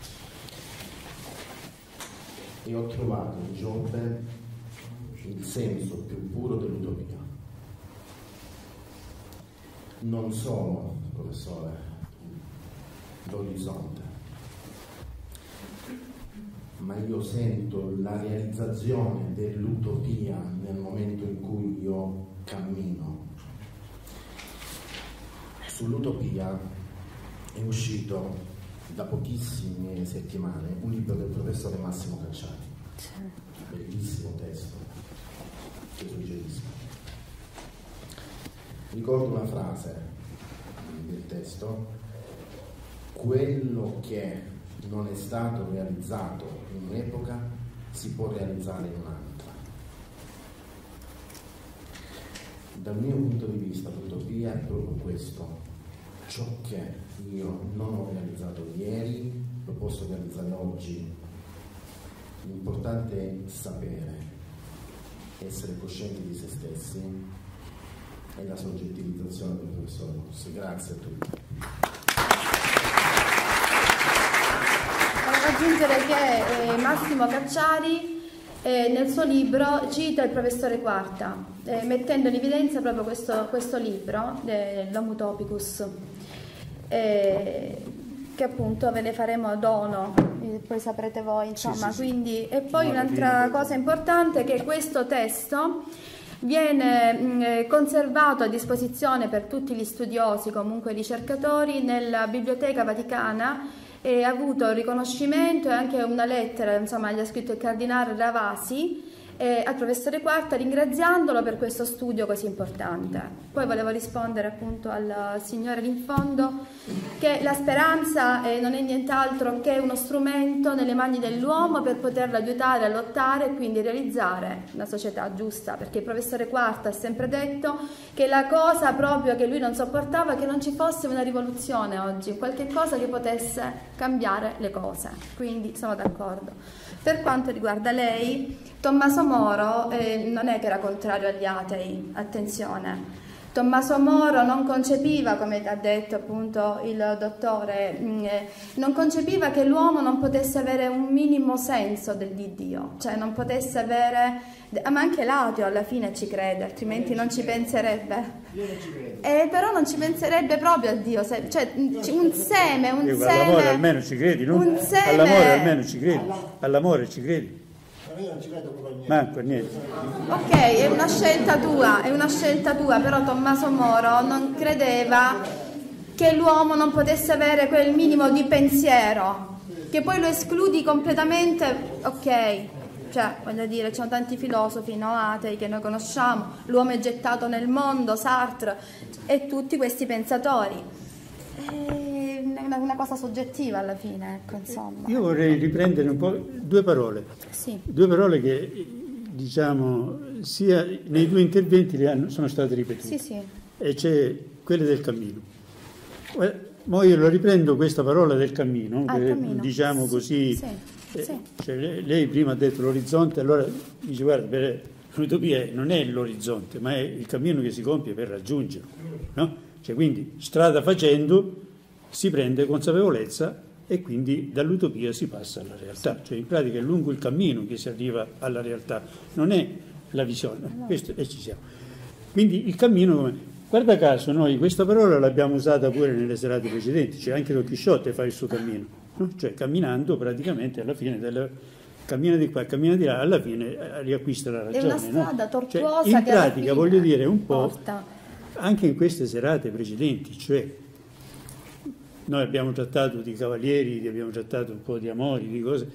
E ho trovato in Giove il senso più puro dell'utopia. Non solo, professore, l'orizzonte, ma io sento la realizzazione dell'utopia nel momento in cui io cammino. Sull'utopia è uscito da pochissime settimane un libro del professore Massimo Cacciari, bellissimo testo, che suggerisco. Ricordo una frase del testo: quello che non è stato realizzato in un'epoca si può realizzare in un'altra. Dal mio punto di vista l'utopia è proprio questo: ciò che io non ho realizzato ieri lo posso realizzare oggi. L'importante è sapere, essere coscienti di se stessi, e la soggettivizzazione del professore Rossi. Grazie a tutti. Voglio aggiungere che eh, Massimo Cacciari eh, nel suo libro cita il professore Quarta, eh, mettendo in evidenza proprio questo, questo libro, eh, l'Homo Utopicus, eh, che appunto ve ne faremo dono, eh, poi saprete voi, insomma. Sì, sì, quindi, e poi un'altra cosa importante è che questo testo viene mh, conservato a disposizione per tutti gli studiosi, comunque ricercatori, nella Biblioteca Vaticana, e ha avuto riconoscimento e anche una lettera, insomma, gli ha scritto il cardinale Ravasi, eh, al professore Quarta ringraziandolo per questo studio così importante. Poi volevo rispondere appunto al signore lì in fondo che la speranza eh, non è nient'altro che uno strumento nelle mani dell'uomo per poterlo aiutare a lottare e quindi realizzare una società giusta, perché il professore Quarta ha sempre detto che la cosa proprio che lui non sopportava è che non ci fosse una rivoluzione oggi, qualche cosa che potesse cambiare le cose, quindi sono d'accordo. Per quanto riguarda lei, Tommaso Moro eh, non è che era contrario agli atei, attenzione. Tommaso Moro non concepiva, come ha detto appunto il dottore, eh, non concepiva che l'uomo non potesse avere un minimo senso del di Dio, cioè non potesse avere, ma anche l'ateo alla fine ci crede, altrimenti non ci penserebbe. Io non ci credo. Eh, però non ci penserebbe proprio a Dio, se, cioè un seme, un Io, seme. all'amore almeno ci credi, no? Un seme. All'amore almeno ci credi, all'amore ci credi. Io non ci credo proprio niente. Manco niente. Ok, è una scelta tua, è una scelta tua, però Tommaso Moro non credeva che l'uomo non potesse avere quel minimo di pensiero, che poi lo escludi completamente, ok. Cioè, voglio dire, ci sono tanti filosofi, no, atei che noi conosciamo, l'uomo è gettato nel mondo, Sartre, e tutti questi pensatori. È una, una cosa soggettiva alla fine, ecco, insomma. Io vorrei riprendere un po' due parole, Sì. due parole che, diciamo, sia nei due interventi le hanno, sono state ripetute. Sì, sì. E c'è quelle del cammino. Ma io lo riprendo questa parola del cammino, Ah, che, cammino. diciamo così. Sì, eh, sì. cioè, lei, lei prima ha detto l'orizzonte, allora dice guarda, per, l'utopia non è l'orizzonte, ma è il cammino che si compie per raggiungerlo, no? Cioè, quindi strada facendo si prende consapevolezza e quindi dall'utopia si passa alla realtà, cioè in pratica è lungo il cammino che si arriva alla realtà, non è la visione, questo, e ci siamo. Quindi il cammino come... Guarda caso, noi questa parola l'abbiamo usata pure nelle serate precedenti, cioè anche Don Chisciotte fa il suo cammino, no? Cioè camminando praticamente alla fine del cammina di qua, cammina di là, alla fine riacquista la ragione. È una strada no? tortuosa, cioè, in che alla pratica fine voglio dire un po' porta. Anche in queste serate precedenti, cioè noi abbiamo trattato di cavalieri, abbiamo trattato un po' di amori, di cose,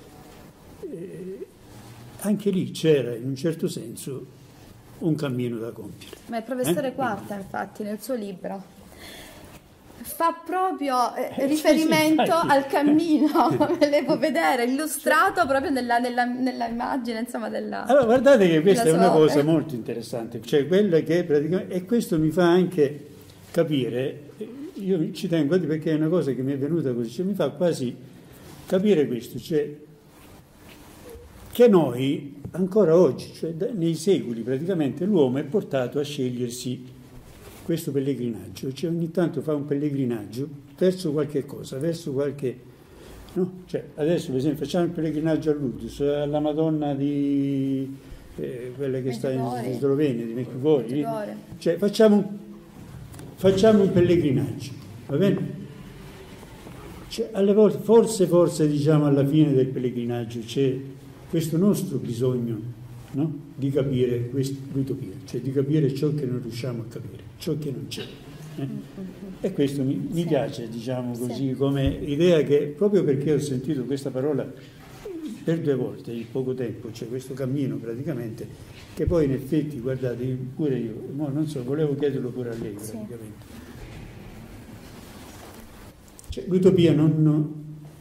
eh, anche lì c'era in un certo senso un cammino da compiere. Ma il professore Eh? Quarta, infatti, nel suo libro fa proprio eh, Eh, riferimento sì, sì, al cammino, come lei può vedere, illustrato proprio nella, nella, nella immagine, insomma, della... Allora, guardate che questa è della una sua cosa opera. molto interessante, cioè quella che praticamente, e questo mi fa anche capire, io ci tengo a dire perché è una cosa che mi è venuta così, cioè mi fa quasi capire questo, cioè che noi ancora oggi, cioè nei secoli praticamente l'uomo è portato a scegliersi questo pellegrinaggio, cioè ogni tanto fa un pellegrinaggio verso qualche cosa, verso qualche... No? Cioè, adesso per esempio facciamo il pellegrinaggio a Lourdes, alla Madonna di eh, quella che sta in, in Slovenia, di Medjugorje, cioè facciamo, facciamo un pellegrinaggio, va bene? Cioè, alle volte, forse, forse diciamo alla fine del pellegrinaggio c'è questo nostro bisogno, no? Di capire l'utopia, cioè di capire ciò che non riusciamo a capire, ciò che non c'è. Eh? E questo mi, mi Sì. piace, diciamo così, Sì. come idea che, proprio perché ho sentito questa parola per due volte in poco tempo, cioè questo cammino praticamente, che poi in effetti, guardate, pure io, no, non so, volevo chiederlo pure a lei Sì. praticamente. Cioè, l'utopia non...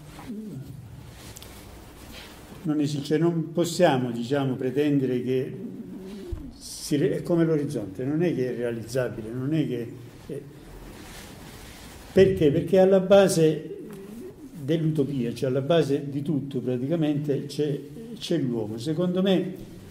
non esiste, cioè non possiamo, diciamo, pretendere che si, è come l'orizzonte, non è che è realizzabile, non è che è, perché? Perché alla base dell'utopia, cioè alla base di tutto praticamente c'è, c'è l'uomo. Secondo me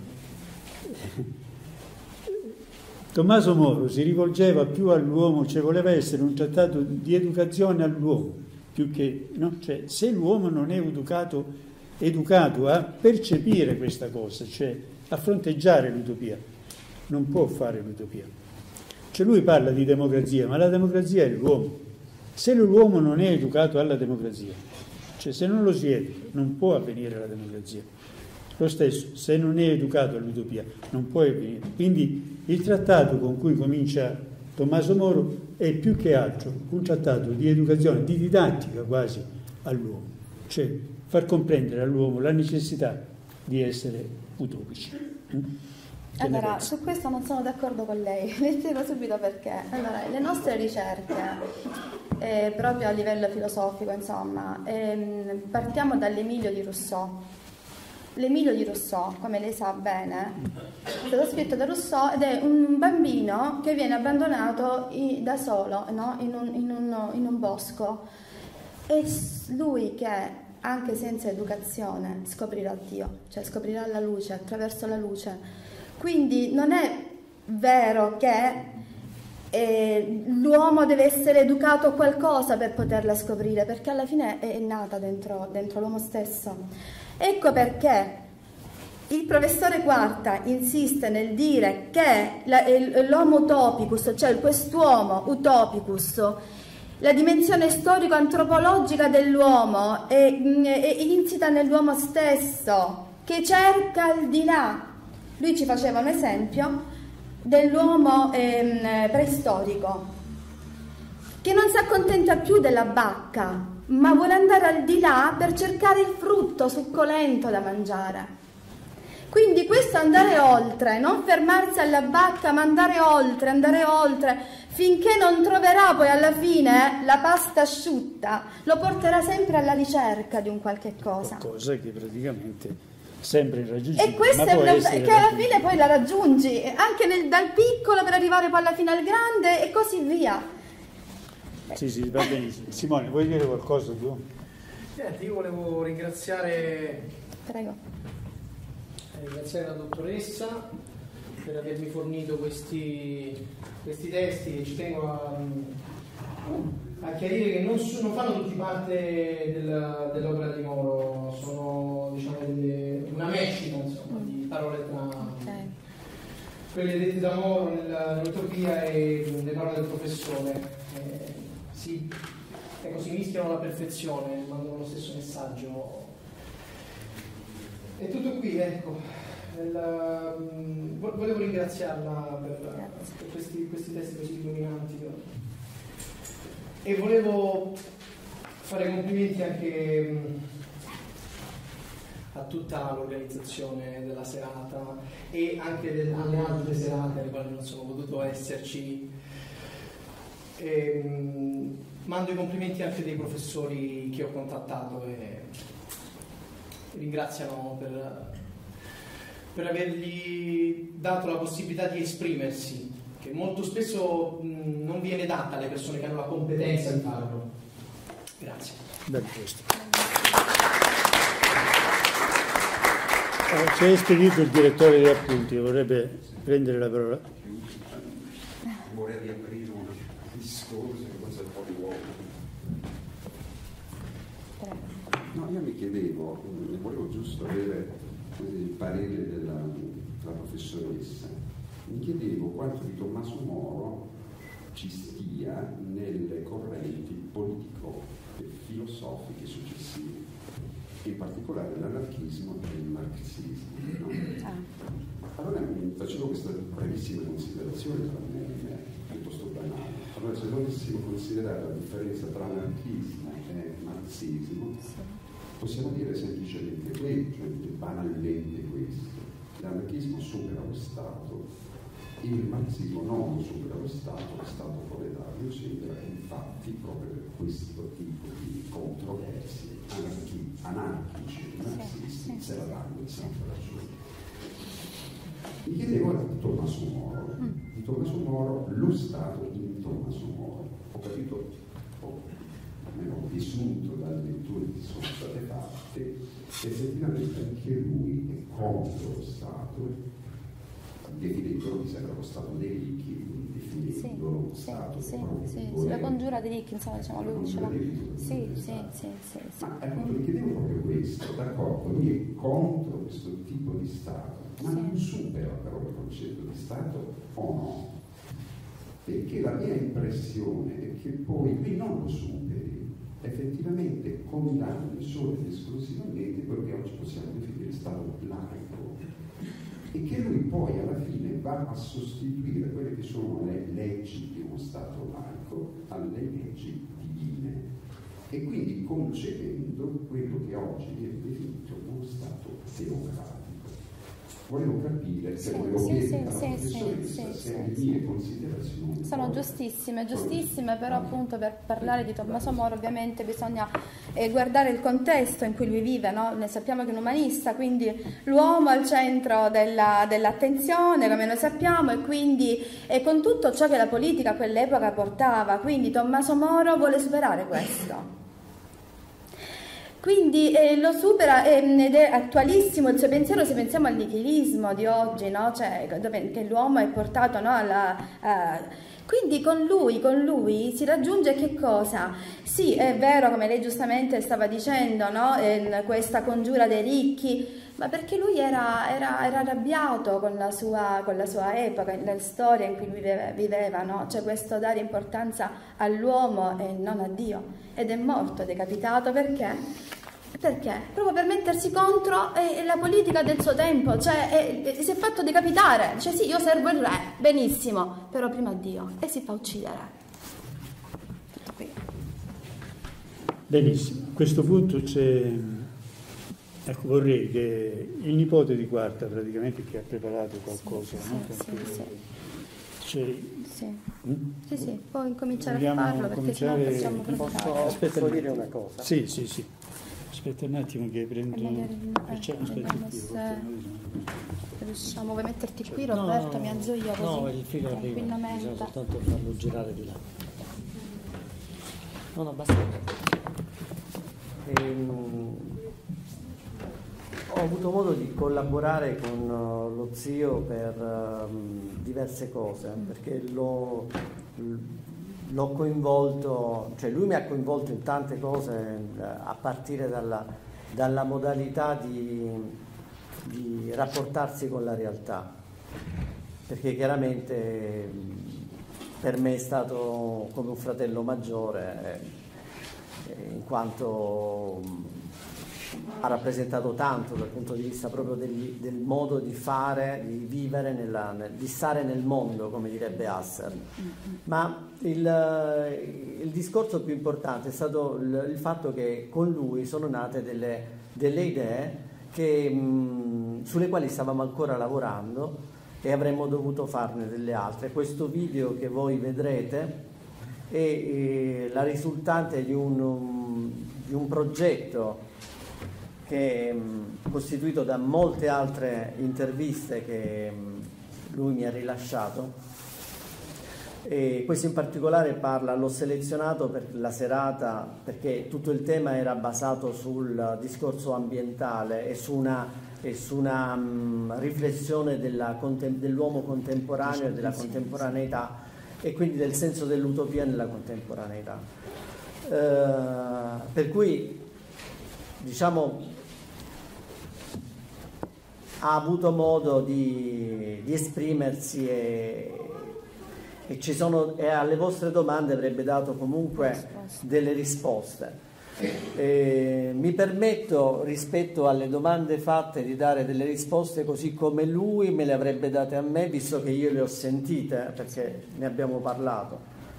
Tommaso Moro si rivolgeva più all'uomo, cioè voleva essere un trattato di educazione all'uomo, più che, no? Cioè, se l'uomo non è educato educato a percepire questa cosa, cioè a fronteggiare l'utopia, non può fare l'utopia. Cioè lui parla di democrazia, ma la democrazia è l'uomo. Se l'uomo non è educato alla democrazia, cioè se non lo si educa, non può avvenire la democrazia. Lo stesso, se non è educato all'utopia, non può avvenire. Quindi il trattato con cui comincia Tommaso Moro è più che altro un trattato di educazione, di didattica quasi all'uomo, cioè far comprendere all'uomo la necessità di essere utopici. Che allora, su questo non sono d'accordo con lei, le spiego subito perché. Allora, le nostre ricerche, eh, proprio a livello filosofico, insomma, ehm, partiamo dall'Emilio di Rousseau. L'Emilio di Rousseau, come lei sa bene, è stato scritto da Rousseau ed è un bambino che viene abbandonato i, da solo, no? in, un, in, un, in un bosco. E lui che, anche senza educazione, scoprirà Dio, cioè scoprirà la luce, attraverso la luce. Quindi non è vero che eh, l'uomo deve essere educato a qualcosa per poterla scoprire, perché alla fine è, è nata dentro, dentro l'uomo stesso. Ecco perché il professore Quarta insiste nel dire che la, l'homo utopicus, cioè quest'uomo utopicus, la dimensione storico-antropologica dell'uomo è, è insita nell'uomo stesso, che cerca il di là. Lui ci faceva un esempio dell'uomo ehm, preistorico, che non si accontenta più della bacca, ma vuole andare al di là per cercare il frutto succolento da mangiare. Quindi questo andare oltre, non fermarsi alla bacca, ma andare oltre, andare oltre, finché non troverà poi alla fine la pasta asciutta, lo porterà sempre alla ricerca di un qualche cosa. Qualcosa che praticamente sempre irraggiungibile. E questa è una che alla fine poi la raggiungi, anche nel, dal piccolo per arrivare poi alla fine al grande e così via. Sì, sì, va benissimo. Simone, vuoi dire qualcosa tu? Niente, io volevo ringraziare, Prego. ringraziare la dottoressa per avermi fornito questi, questi testi, e ci tengo a, a chiarire che non, non fanno tutti parte del, dell'opera di Moro, sono diciamo delle, una mescita insomma, di parole tra okay. quelle dette da Moro nell'utopia e le parole del professore. Eh, si, ecco, si mischiano alla perfezione, mandano lo stesso messaggio. È tutto qui, ecco. Nel, um, volevo ringraziarla per, per questi, questi testi così illuminanti e volevo fare complimenti anche um, a tutta l'organizzazione della serata e anche del, alle altre serate alle quali non sono potuto esserci. E, um, mando i complimenti anche dei professori che ho contattato e ringraziano per, per avergli dato la possibilità di esprimersi, che molto spesso mh, non viene data alle persone che hanno la competenza di farlo. Grazie. Bello questo. Eh, ci ha spedito il direttore degli appunti, vorrebbe prendere la parola. Vorrei riaprire un discorso che forse è un po' di uomo. No, io mi chiedevo, e volevo giusto avere il parere della, della professoressa, mi chiedevo quanto di Tommaso Moro ci stia nelle correnti politico-filosofiche successive, in particolare l'anarchismo e il marxismo. No? Allora facevo questa brevissima considerazione, tra me e me, piuttosto banale. Allora, se dovessimo considerare la differenza tra anarchismo e marxismo, possiamo dire semplicemente questo, cioè banalmente questo. L'anarchismo supera lo Stato, il marxismo non supera lo Stato, lo Stato proletario sembra, infatti proprio per questo tipo di controversie anarchi, anarchici e marxisti se la danno in sempre ragione. Mi chiedevo ora di Tommaso Moro, di Tommaso Moro, lo Stato in Tommaso Moro. Ho capito, ho, almeno ho vissuto dalle letture che sono state fatte, effettivamente anche lui è contro lo Stato, definendolo, mi sembra lo Stato dei ricchi, definendolo lo sì, Stato sì, proprio sì, sì, la congiura dei ricchi, insomma, diciamo, lui diceva. Sì, sì, sì, sì, sì. Ma appunto mi chiedevo proprio questo, d'accordo, lui è contro questo tipo di Stato, ma sì. non supera però il concetto di Stato o no? Perché la mia impressione è che poi lui non lo superi, effettivamente condanni solo ed esclusivamente quello che oggi possiamo definire Stato laico, e che lui poi alla fine va a sostituire quelle che sono le leggi di uno Stato laico alle leggi divine. e quindi concependo quello che oggi viene definito uno Stato teocratico. Volevo capire se sì, volevo sì, chiedere sì, alla sì, professoressa sì, se sì, le sì. mie considerazioni Sono giustissime, giustissime, però appunto per parlare di Tommaso Moro ovviamente bisogna eh, guardare il contesto in cui lui vive, no? Ne sappiamo che è un umanista, quindi l'uomo al centro della, dell'attenzione, come noi sappiamo, e quindi e con tutto ciò che la politica a quell'epoca portava, quindi Tommaso Moro vuole superare questo. Quindi eh, lo supera eh, ed è attualissimo il suo pensiero se pensiamo al nichilismo di oggi, no? Cioè, dove, che l'uomo è portato, no, alla... Uh, quindi con lui, con lui si raggiunge che cosa? Sì, è vero, come lei giustamente stava dicendo, no? eh, questa congiura dei ricchi, ma perché lui era, era, era arrabbiato con la, sua, con la sua epoca, la storia in cui viveva, viveva, no? Cioè questo dare importanza all'uomo e non a Dio. Ed è morto decapitato perché? Perché? Proprio per mettersi contro eh, la politica del suo tempo, cioè eh, si è fatto decapitare, cioè sì, io servo il re, benissimo, però prima Dio, e si fa uccidere. Qui. Benissimo, a questo punto c'è, ecco, vorrei che il nipote di Quarta praticamente che ha preparato qualcosa, sì, no? sì, sì, sì. Sì. Mm? Sì, sì, puoi incominciare Vogliamo a farlo perché sennò cominciare... facciamo Posso, Aspetta posso dire una cosa? Sì, sì, sì. Aspetta un attimo che prendo... E magari, eh, Facciamo aspetta vediamo qui. se riusciamo. Vuoi metterti qui, No, Roberto? Mi alzo io così, no, il filo arriva, tranquillamente. bisogna soltanto farlo girare di là. No, no, basta. Ehm, ho avuto modo di collaborare con uh, lo zio per uh, diverse cose, perché l'ho, l'ho coinvolto, cioè lui mi ha coinvolto in tante cose uh, a partire dalla, dalla modalità di, di rapportarsi con la realtà, perché chiaramente per me è stato come un fratello maggiore, eh, in quanto ha rappresentato tanto dal punto di vista proprio del, del modo di fare, di vivere, nella, nel, di stare nel mondo, come direbbe Husserl. Ma il, il discorso più importante è stato il, il fatto che con lui sono nate delle, delle idee che, mh, sulle quali stavamo ancora lavorando e avremmo dovuto farne delle altre. Questo video che voi vedrete è, è la risultante di un, um, di un progetto che è costituito da molte altre interviste che lui mi ha rilasciato, e questo in particolare parla, l'ho selezionato per la serata perché tutto il tema era basato sul discorso ambientale e su una, e su una um, riflessione della, dell'uomo contemporaneo e della contemporaneità, e quindi del senso dell'utopia nella contemporaneità. Uh, per cui diciamo ha avuto modo di, di esprimersi e, e, ci sono, e alle vostre domande avrebbe dato comunque delle risposte. E mi permetto, rispetto alle domande fatte, di dare delle risposte così come lui me le avrebbe date a me, visto che io le ho sentite perché ne abbiamo parlato.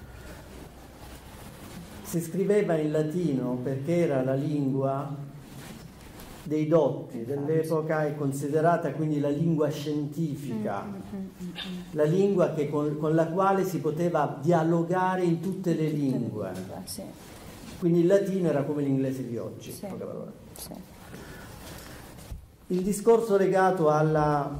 Si scriveva in latino perché era la lingua dei dotti dell'epoca, è considerata quindi la lingua scientifica, la lingua che con, con la quale si poteva dialogare in tutte le lingue. Quindi il latino era come l'inglese di oggi. Sì. Sì. Il discorso legato alla,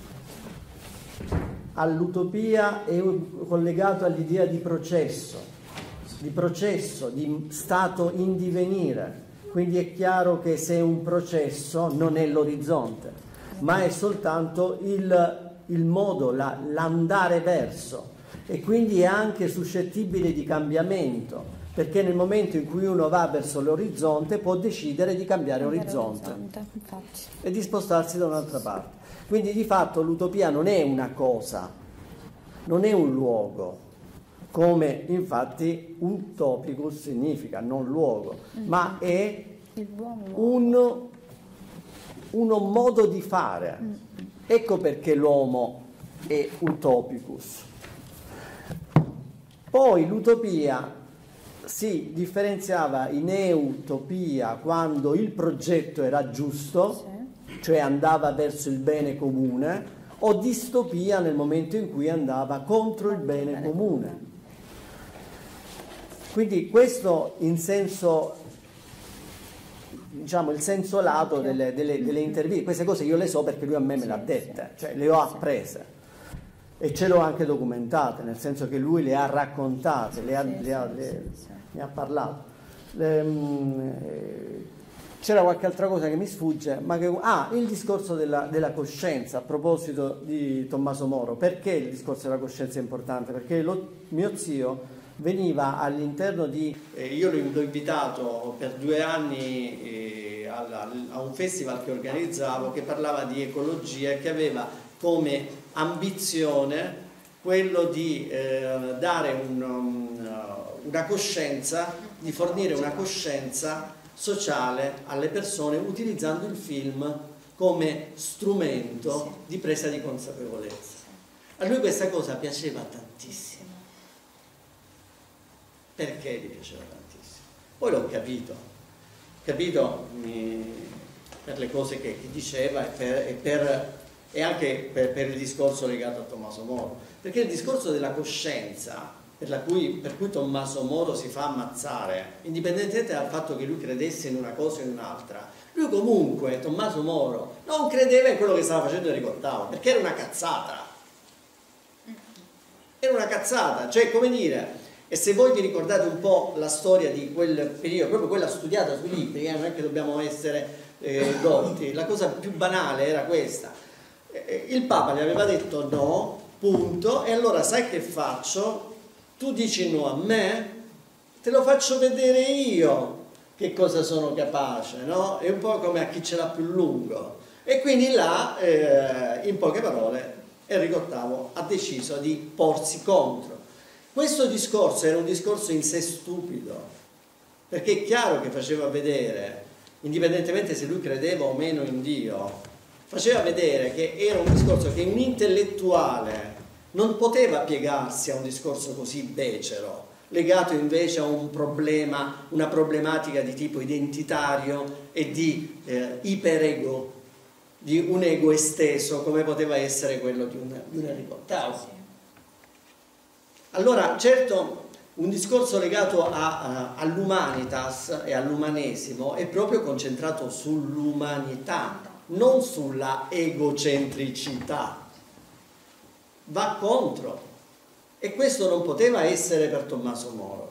all'utopia è collegato all'idea di processo, di processo, di stato in divenire. Quindi è chiaro che se è un processo non è l'orizzonte, ma è soltanto il, il modo, la, l'andare verso, e quindi è anche suscettibile di cambiamento, perché nel momento in cui uno va verso l'orizzonte può decidere di cambiare orizzonte e di spostarsi da un'altra parte. Quindi di fatto l'utopia non è una cosa, non è un luogo, come infatti utopicus significa non luogo, mm. ma è un, uno modo di fare. Mm. Ecco perché l'uomo è utopicus. Poi l'utopia si differenziava in utopia quando il progetto era giusto, sì, cioè andava verso il bene comune, o distopia nel momento in cui andava contro il bene comune. Quindi questo in senso, diciamo, il senso lato delle, delle, delle interviste. Queste cose io le so perché lui a me me le ha dette, cioè le ho apprese. E ce l'ho anche documentate, nel senso che lui le ha raccontate, le ha, le ha, le, ne ha parlato. C'era qualche altra cosa che mi sfugge, ma che, ah, il discorso della, della coscienza, a proposito di Tommaso Moro. Perché il discorso della coscienza è importante? Perché lo, mio zio veniva all'interno di... Eh, io l'ho invitato per due anni eh, a, a un festival che organizzavo che parlava di ecologia e che aveva come ambizione quello di eh, dare un, um, una coscienza, di fornire una coscienza sociale alle persone utilizzando il film come strumento di presa di consapevolezza. A lui questa cosa piaceva tantissimo. Perché gli piaceva tantissimo? Poi l'ho capito, capito mi, per le cose che, che diceva e per... E per e anche per, per il discorso legato a Tommaso Moro, perché il discorso della coscienza per, la cui, per cui Tommaso Moro si fa ammazzare, indipendentemente dal fatto che lui credesse in una cosa o in un'altra, lui comunque, Tommaso Moro, non credeva in quello che stava facendo Enrico ottavo, perché era una cazzata, era una cazzata, cioè come dire, e se voi vi ricordate un po' la storia di quel periodo, proprio quella studiata sui libri, eh, non è che dobbiamo essere eh, dotti, la cosa più banale era questa. Il Papa gli aveva detto no, punto, e allora sai che faccio? Tu dici no a me, te lo faccio vedere io che cosa sono capace, no? È un po' come a chi ce l'ha più lungo. E quindi là, eh, in poche parole, Enrico ottavo ha deciso di porsi contro. Questo discorso era un discorso in sé stupido, perché è chiaro che faceva vedere, indipendentemente se lui credeva o meno in Dio, faceva vedere che era un discorso che un intellettuale non poteva piegarsi a un discorso così becero, legato invece a un problema, una problematica di tipo identitario e di eh, iperego, di un ego esteso come poteva essere quello di un, di un Enrico ottavo. Allora, certo, un discorso legato all'umanitas e all'umanesimo è proprio concentrato sull'umanità, non sulla egocentricità, va contro, e questo non poteva essere per Tommaso Moro.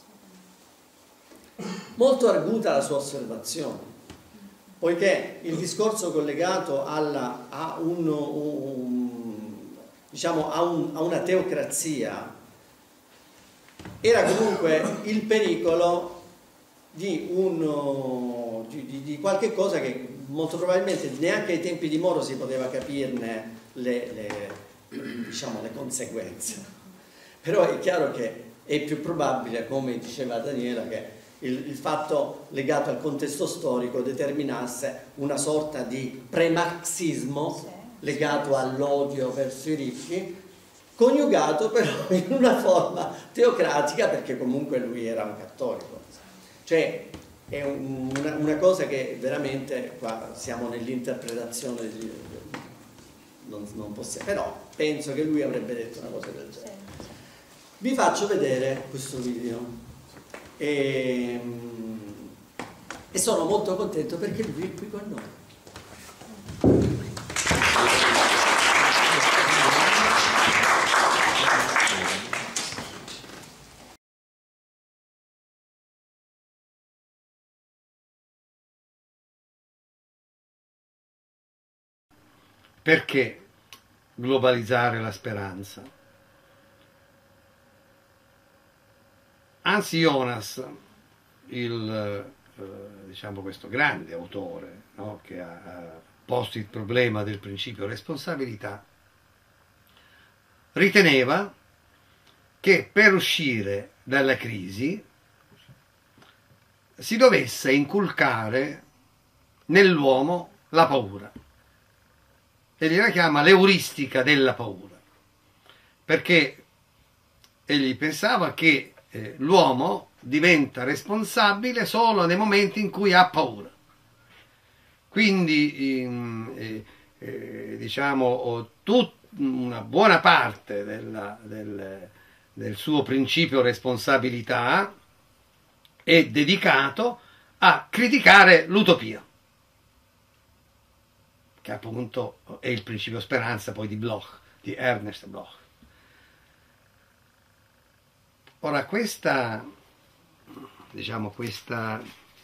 Molto arguta la sua osservazione, poiché il discorso collegato alla, a, un, un, diciamo, a, un, a una teocrazia era comunque il pericolo di, un, di, di, di qualche cosa che molto probabilmente neanche ai tempi di Moro si poteva capirne le, le, diciamo, le conseguenze. Però è chiaro che è più probabile, come diceva Daniela, che il, il fatto legato al contesto storico determinasse una sorta di premarxismo legato all'odio verso i ricchi, coniugato però in una forma teocratica, perché comunque lui era un cattolico. Cioè, è un, una, una cosa che veramente qua siamo nell'interpretazione di, non, non possiamo, però penso che lui avrebbe detto una cosa del genere. Vi faccio vedere questo video e, e sono molto contento perché lui è qui con noi. Perché globalizzare la speranza? Hans Jonas, il, eh, diciamo questo grande autore, no, che ha, ha posto il problema del principio responsabilità, riteneva che per uscire dalla crisi si dovesse inculcare nell'uomo la paura. Egli la chiama l'euristica della paura, perché egli pensava che eh, l'uomo diventa responsabile solo nei momenti in cui ha paura. Quindi eh, eh, diciamo tut, una buona parte della, del, del suo principio responsabilità è dedicato a criticare l'utopia, che appunto è il principio speranza poi di Bloch, di Ernst Bloch. Ora questa, diciamo, questa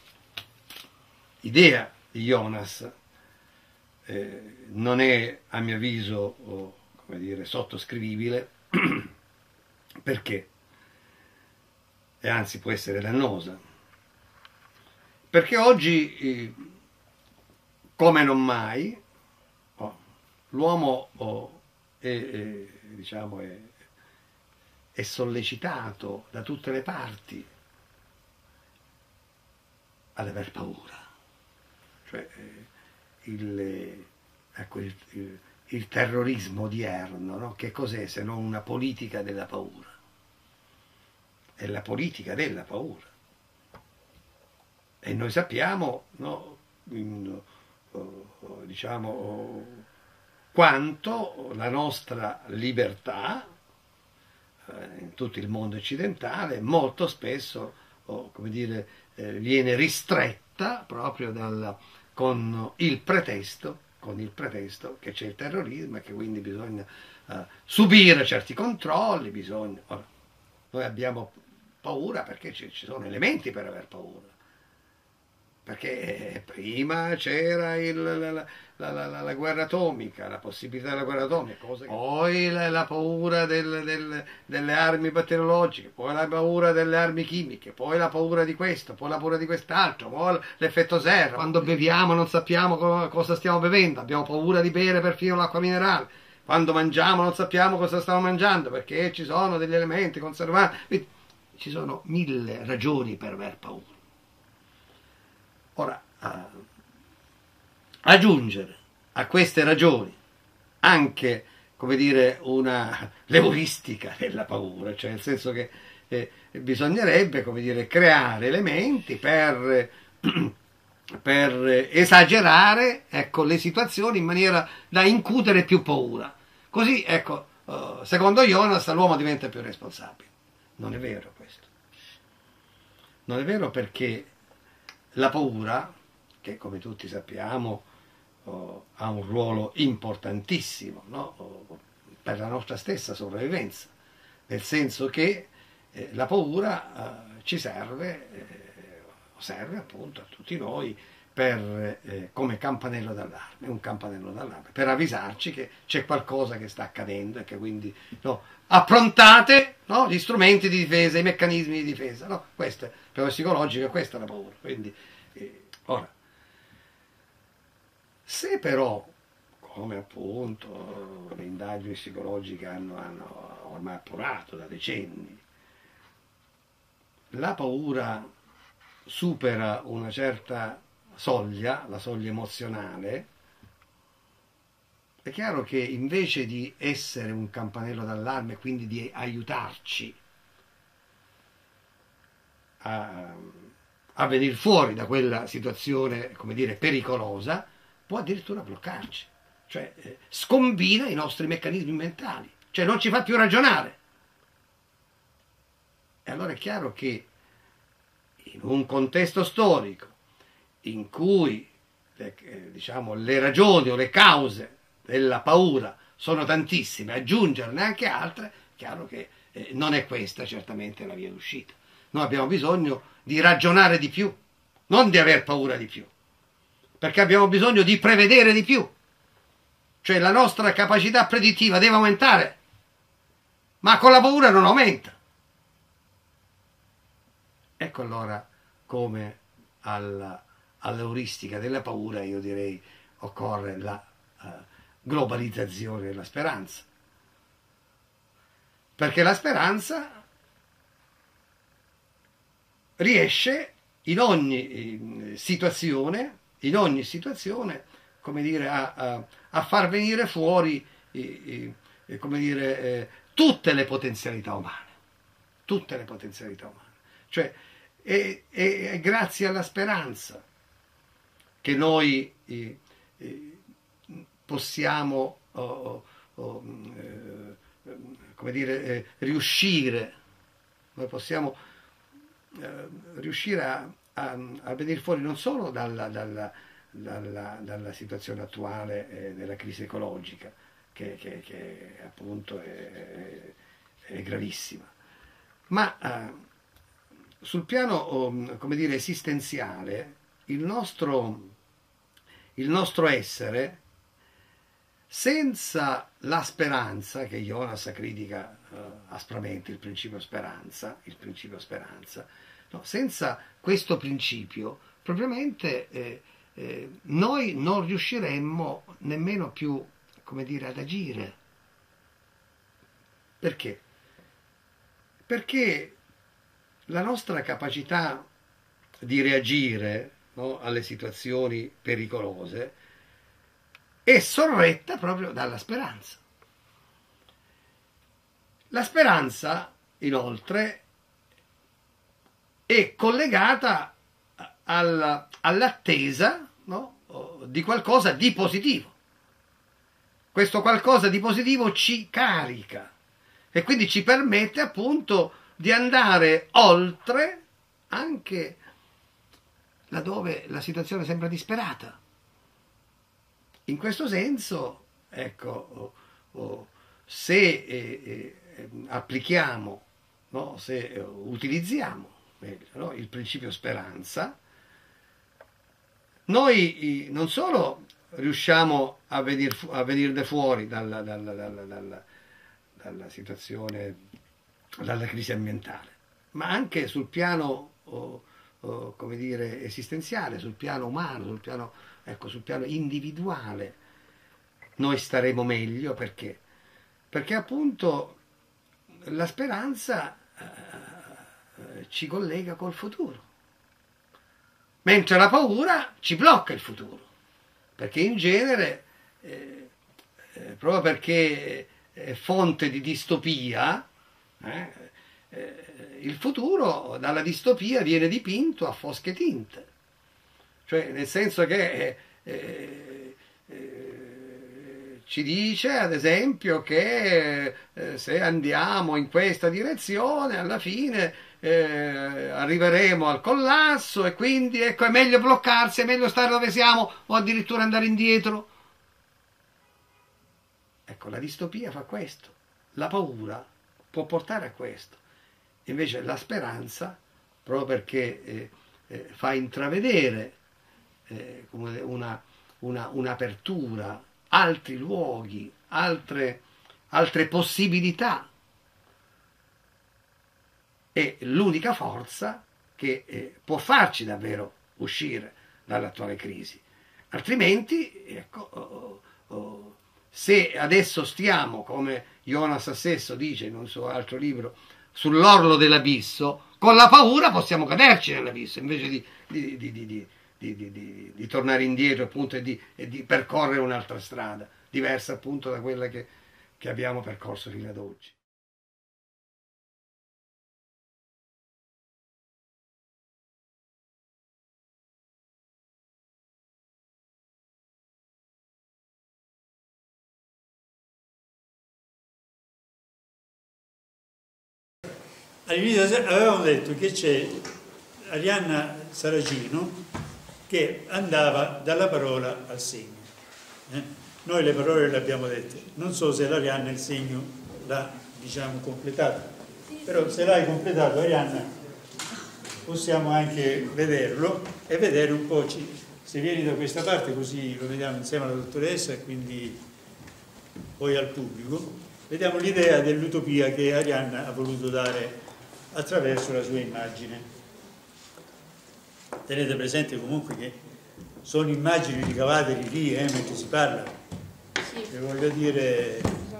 idea di Jonas eh, non è, a mio avviso, oh, come dire, sottoscrivibile, perché? E anzi può essere dannosa, perché oggi, eh, come non mai, oh, l'uomo oh, è, è, diciamo, è, è sollecitato da tutte le parti ad aver paura. Cioè, il, ecco, il, il, il terrorismo odierno, no? Che cos'è se non una politica della paura? È la politica della paura. E noi sappiamo, no, in, diciamo, quanto la nostra libertà in tutto il mondo occidentale molto spesso, come dire, viene ristretta proprio dal, con il pretesto, con il pretesto che c'è il terrorismo e che quindi bisogna uh, subire certi controlli, bisogna... Ora, noi abbiamo paura perché ci, ci sono elementi per aver paura. Perché prima c'era il, la, la, la, la, la guerra atomica, la possibilità della guerra atomica, cosa che... poi la, la paura del, del, delle armi batteriologiche, poi la paura delle armi chimiche, poi la paura di questo, poi la paura di quest'altro, poi l'effetto serra. Quando beviamo non sappiamo co cosa stiamo bevendo, abbiamo paura di bere perfino l'acqua minerale. Quando mangiamo non sappiamo cosa stiamo mangiando perché ci sono degli elementi conservanti. Ci sono mille ragioni per aver paura. Ora, a aggiungere a queste ragioni anche, come dire, una l'euristica della paura, cioè nel senso che eh, bisognerebbe, come dire, creare elementi per, per esagerare, ecco, le situazioni in maniera da incutere più paura. Così, ecco, uh, secondo Jonas l'uomo diventa più responsabile. Non è vero questo. Non è vero perché la paura, che come tutti sappiamo oh, ha un ruolo importantissimo, no? oh, per la nostra stessa sopravvivenza, nel senso che eh, la paura eh, ci serve, eh, serve appunto a tutti noi per, eh, come campanello d'allarme, un campanello d'allarme, per avvisarci che c'è qualcosa che sta accadendo e che quindi no, approntate no, gli strumenti di difesa, i meccanismi di difesa. No? Questo, per la psicologica, questa è la paura. Quindi, eh, ora, se però, come appunto le indagini psicologiche hanno, hanno ormai appurato da decenni, la paura supera una certa soglia, la soglia emozionale, è chiaro che invece di essere un campanello d'allarme, quindi di aiutarci a, a venire fuori da quella situazione, come dire, pericolosa, può addirittura bloccarci, cioè eh, scombina i nostri meccanismi mentali, cioè non ci fa più ragionare. E allora è chiaro che in un contesto storico in cui le, eh, diciamo, le ragioni o le cause della paura sono tantissime, aggiungerne anche altre, è chiaro che eh, non è questa certamente la via d'uscita. Noi abbiamo bisogno di ragionare di più, non di aver paura di più, perché abbiamo bisogno di prevedere di più, cioè la nostra capacità predittiva deve aumentare, ma con la paura non aumenta. Ecco allora come alla all'euristica della paura, io direi, occorre la uh, globalizzazione della speranza. Perché la speranza riesce in ogni situazione, in ogni situazione, come dire, a, a, a far venire fuori, eh, eh, come dire, eh, tutte le potenzialità umane. Tutte le potenzialità umane. Cioè, è, è, è grazie alla speranza che noi eh, eh, possiamo oh, oh, eh, come dire, eh, riuscire, noi possiamo eh, riuscire a, a, a venire fuori non solo dalla, dalla, dalla, dalla situazione attuale eh, della crisi ecologica, che, che, che appunto è, è gravissima, ma eh, sul piano oh, come dire, esistenziale, il nostro, il nostro essere, senza la speranza, che Jonas critica eh, aspramente, il principio speranza, il principio speranza, no, senza questo principio, propriamente eh, eh, noi non riusciremmo nemmeno più, come dire, ad agire. Perché? Perché la nostra capacità di reagire, no, alle situazioni pericolose è sorretta proprio dalla speranza. La speranza, inoltre, è collegata alla, all'attesa, no, di qualcosa di positivo. Questo qualcosa di positivo ci carica e quindi ci permette appunto di andare oltre anche laddove la situazione sembra disperata. In questo senso, ecco, oh, oh, se eh, eh, applichiamo, no, se eh, utilizziamo meglio, no, il principio speranza, noi eh, non solo riusciamo a, venir, a venirne fuori dalla, dalla, dalla, dalla, dalla situazione, dalla crisi ambientale, ma anche sul piano oh, oh, come dire, esistenziale, sul piano umano, sul piano, ecco, sul piano individuale noi staremo meglio. Perché? Perché appunto la speranza eh, ci collega col futuro, mentre la paura ci blocca il futuro, perché in genere eh, eh, proprio perché è fonte di distopia, eh, eh, il futuro dalla distopia viene dipinto a fosche tinte, cioè nel senso che eh, eh, eh, ci dice ad esempio che eh, se andiamo in questa direzione alla fine eh, arriveremo al collasso e quindi ecco è meglio bloccarsi, è meglio stare dove siamo o addirittura andare indietro. Ecco, la distopia fa questo, la paura può portare a questo. Invece la speranza, proprio perché eh, eh, fa intravedere eh, come una, una, un'apertura, altri luoghi, altre, altre possibilità, è l'unica forza che eh, può farci davvero uscire dall'attuale crisi. Altrimenti, ecco, oh, oh, se adesso stiamo, come Jonas stesso dice in un suo altro libro, sull'orlo dell'abisso, con la paura possiamo caderci nell'abisso, invece di, di, di, di, di, di, di, di, di tornare indietro appunto e di, e di percorrere un'altra strada, diversa appunto da quella che, che abbiamo percorso fino ad oggi. All'inizio avevamo detto che c'è Arianna Saracino che andava dalla parola al segno. Eh? Noi le parole le abbiamo dette, non so se l'Arianna il segno l'ha, diciamo, completato, però se l'hai completato Arianna possiamo anche vederlo e vedere un po', se vieni da questa parte così lo vediamo insieme alla dottoressa e quindi poi al pubblico, vediamo l'idea dell'utopia che Arianna ha voluto dare attraverso la sua immagine. Tenete presente comunque che sono immagini ricavate di lì, eh, mentre si parla. Sì. E voglio dire...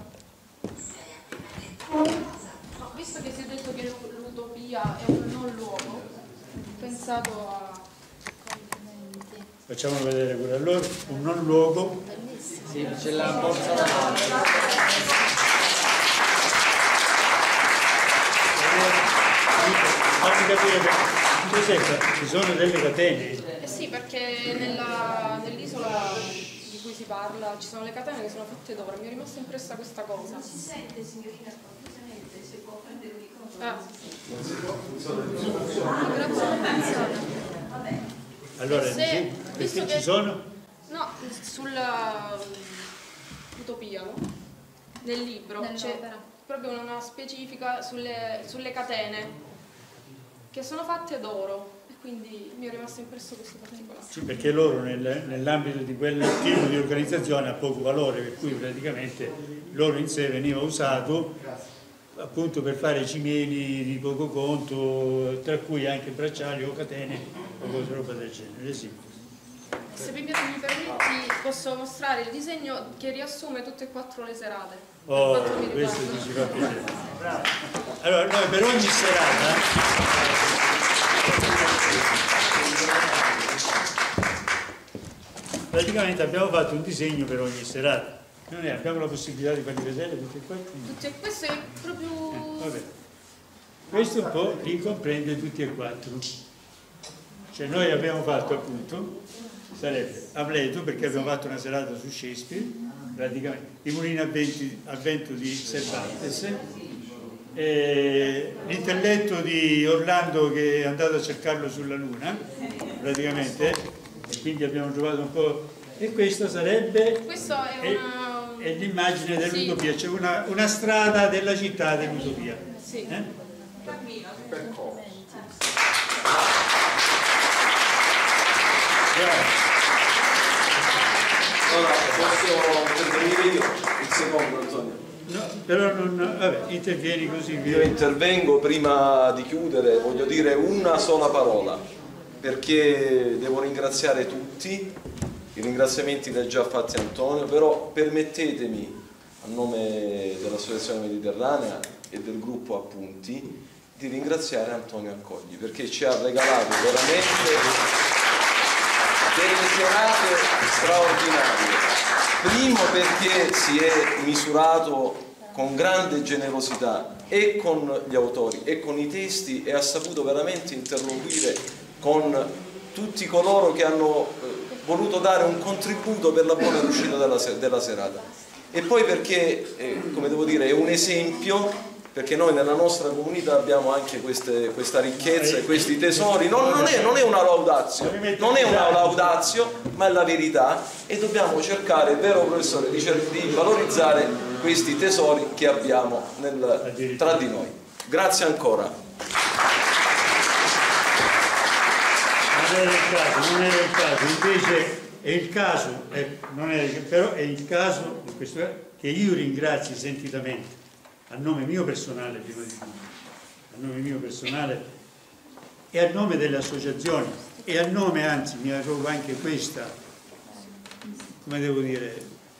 No, visto che si è detto che l'utopia è un non luogo, ho pensato a... Facciamo vedere pure a loro, un non luogo. Sì, c'è la borsa davanti. fammi capire, per esempio, ci sono delle catene. Eh sì, perché nella- nell'isola di cui si parla ci sono le catene che sono fatte d'oro, mi è rimasta impressa questa cosa. Non si sente, signorina, spontaneamente, se può prendere il microfono. Ah. Non si può, funziona. Ah, però non funziona. Vabbè. Allora, Se- dice, visto perché che- ci sono? No, sulla Utopia, no? Nel libro c'è Nell'opera. proprio una specifica sulle, sulle catene che sono fatte d'oro e quindi mi è rimasto impresso questo particolare. Sì, perché loro nel- nell'ambito di quel tipo di organizzazione ha poco valore, per cui praticamente l'oro in sé veniva usato appunto per fare cimeli di poco conto, tra cui anche bracciali o catene o cose roba del genere. Sì. Se mi mi permetti posso mostrare il disegno che riassume tutte e quattro le serate. per Oh, quanto mi questo riguarda. ti ci fa piacere. Allora, noi per ogni serata praticamente abbiamo fatto un disegno per ogni serata. Noi abbiamo la possibilità di farli vedere tutti e quattro? Tutte, questo è proprio... Eh, vabbè. Questo un po' li comprende tutti e quattro. Cioè noi abbiamo fatto appunto, sarebbe Amleto, perché abbiamo fatto una serata su Shakespeare, praticamente, i mulini a, venti, a vento di Cervantes, eh, l'intelletto di Orlando che è andato a cercarlo sulla Luna, praticamente, e quindi abbiamo trovato un po'... E questo sarebbe... Questo è è, una... è l'immagine dell'utopia, Sì. c'è una, una strada della città dell'utopia. Sì. Eh? Allora, posso intervenire io? Il secondo, Antonio. No, però non... Vabbè, intervieni così. Io intervengo prima di chiudere, voglio dire una sola parola, perché devo ringraziare tutti, i ringraziamenti li ha già fatti Antonio, però permettetemi, a nome dell'Associazione Mediterranea e del gruppo Appunti, di ringraziare Antonio Accogli, perché ci ha regalato veramente delle serate straordinarie. Primo perché si è misurato con grande generosità e con gli autori e con i testi e ha saputo veramente interloquire con tutti coloro che hanno eh, voluto dare un contributo per la buona riuscita della, della serata. E poi perché, eh, come devo dire, è un esempio, perché noi nella nostra comunità abbiamo anche queste, questa ricchezza e questi tesori. Non, non, è, non è una laudazio, non è una laudazio, ma è la verità, e dobbiamo cercare, vero professore, di, di valorizzare questi tesori che abbiamo nel, tra di noi. Grazie ancora. Non era il caso, non era il caso, invece è il caso, è, non è, però è il caso in questo, che io ringrazi sentitamente, a nome mio personale prima di tutto, a nome mio personale e a nome delle associazioni e a nome, anzi mi arrogo anche questa, come devo dire,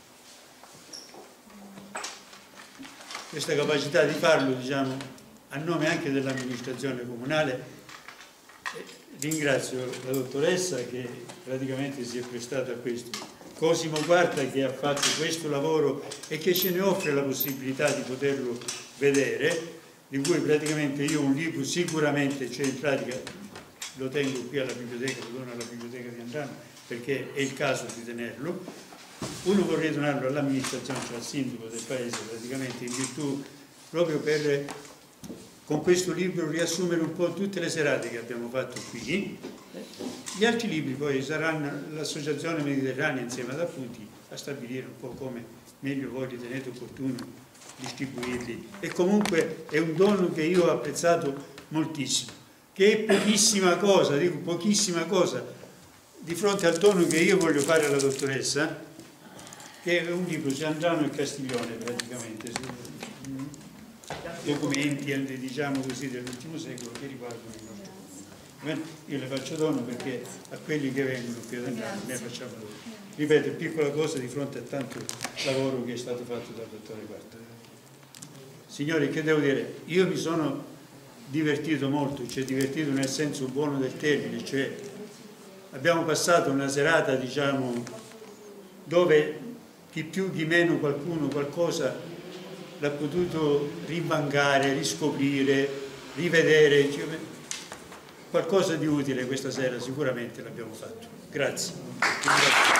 questa capacità di farlo, diciamo, a nome anche dell'amministrazione comunale. Ringrazio la dottoressa che praticamente si è prestata a questo, Cosimo Quarta che ha fatto questo lavoro e che ce ne offre la possibilità di poterlo vedere, di cui praticamente io un libro sicuramente, cioè in pratica lo tengo qui alla biblioteca, lo dono alla biblioteca di Andrano perché è il caso di tenerlo. Uno vorrei donarlo all'amministrazione, cioè al sindaco del paese, praticamente in virtù, proprio per con questo libro riassumere un po' tutte le serate che abbiamo fatto qui. Gli altri libri poi saranno l'Associazione Mediterranea insieme ad Appunti a stabilire un po' come meglio voi ritenete opportuno distribuirli. E comunque è un dono che io ho apprezzato moltissimo, che è pochissima cosa, dico pochissima cosa, di fronte al dono che io voglio fare alla dottoressa, che è un libro su Andrano e Castiglione praticamente, su documenti, diciamo così, dell'ultimo secolo che riguardano il nostro mondo. Io le faccio dono perché a quelli che vengono qui ad Andrano ne facciamo dono. Ripeto, è piccola cosa di fronte a tanto lavoro che è stato fatto dal dottore Quarta. Signori, che devo dire? Io mi sono divertito molto, cioè divertito nel senso buono del termine, cioè abbiamo passato una serata, diciamo, dove chi più chi meno qualcuno qualcosa l'ha potuto ribancare, riscoprire, rivedere. Cioè, qualcosa di utile questa sera sicuramente l'abbiamo fatto. Grazie.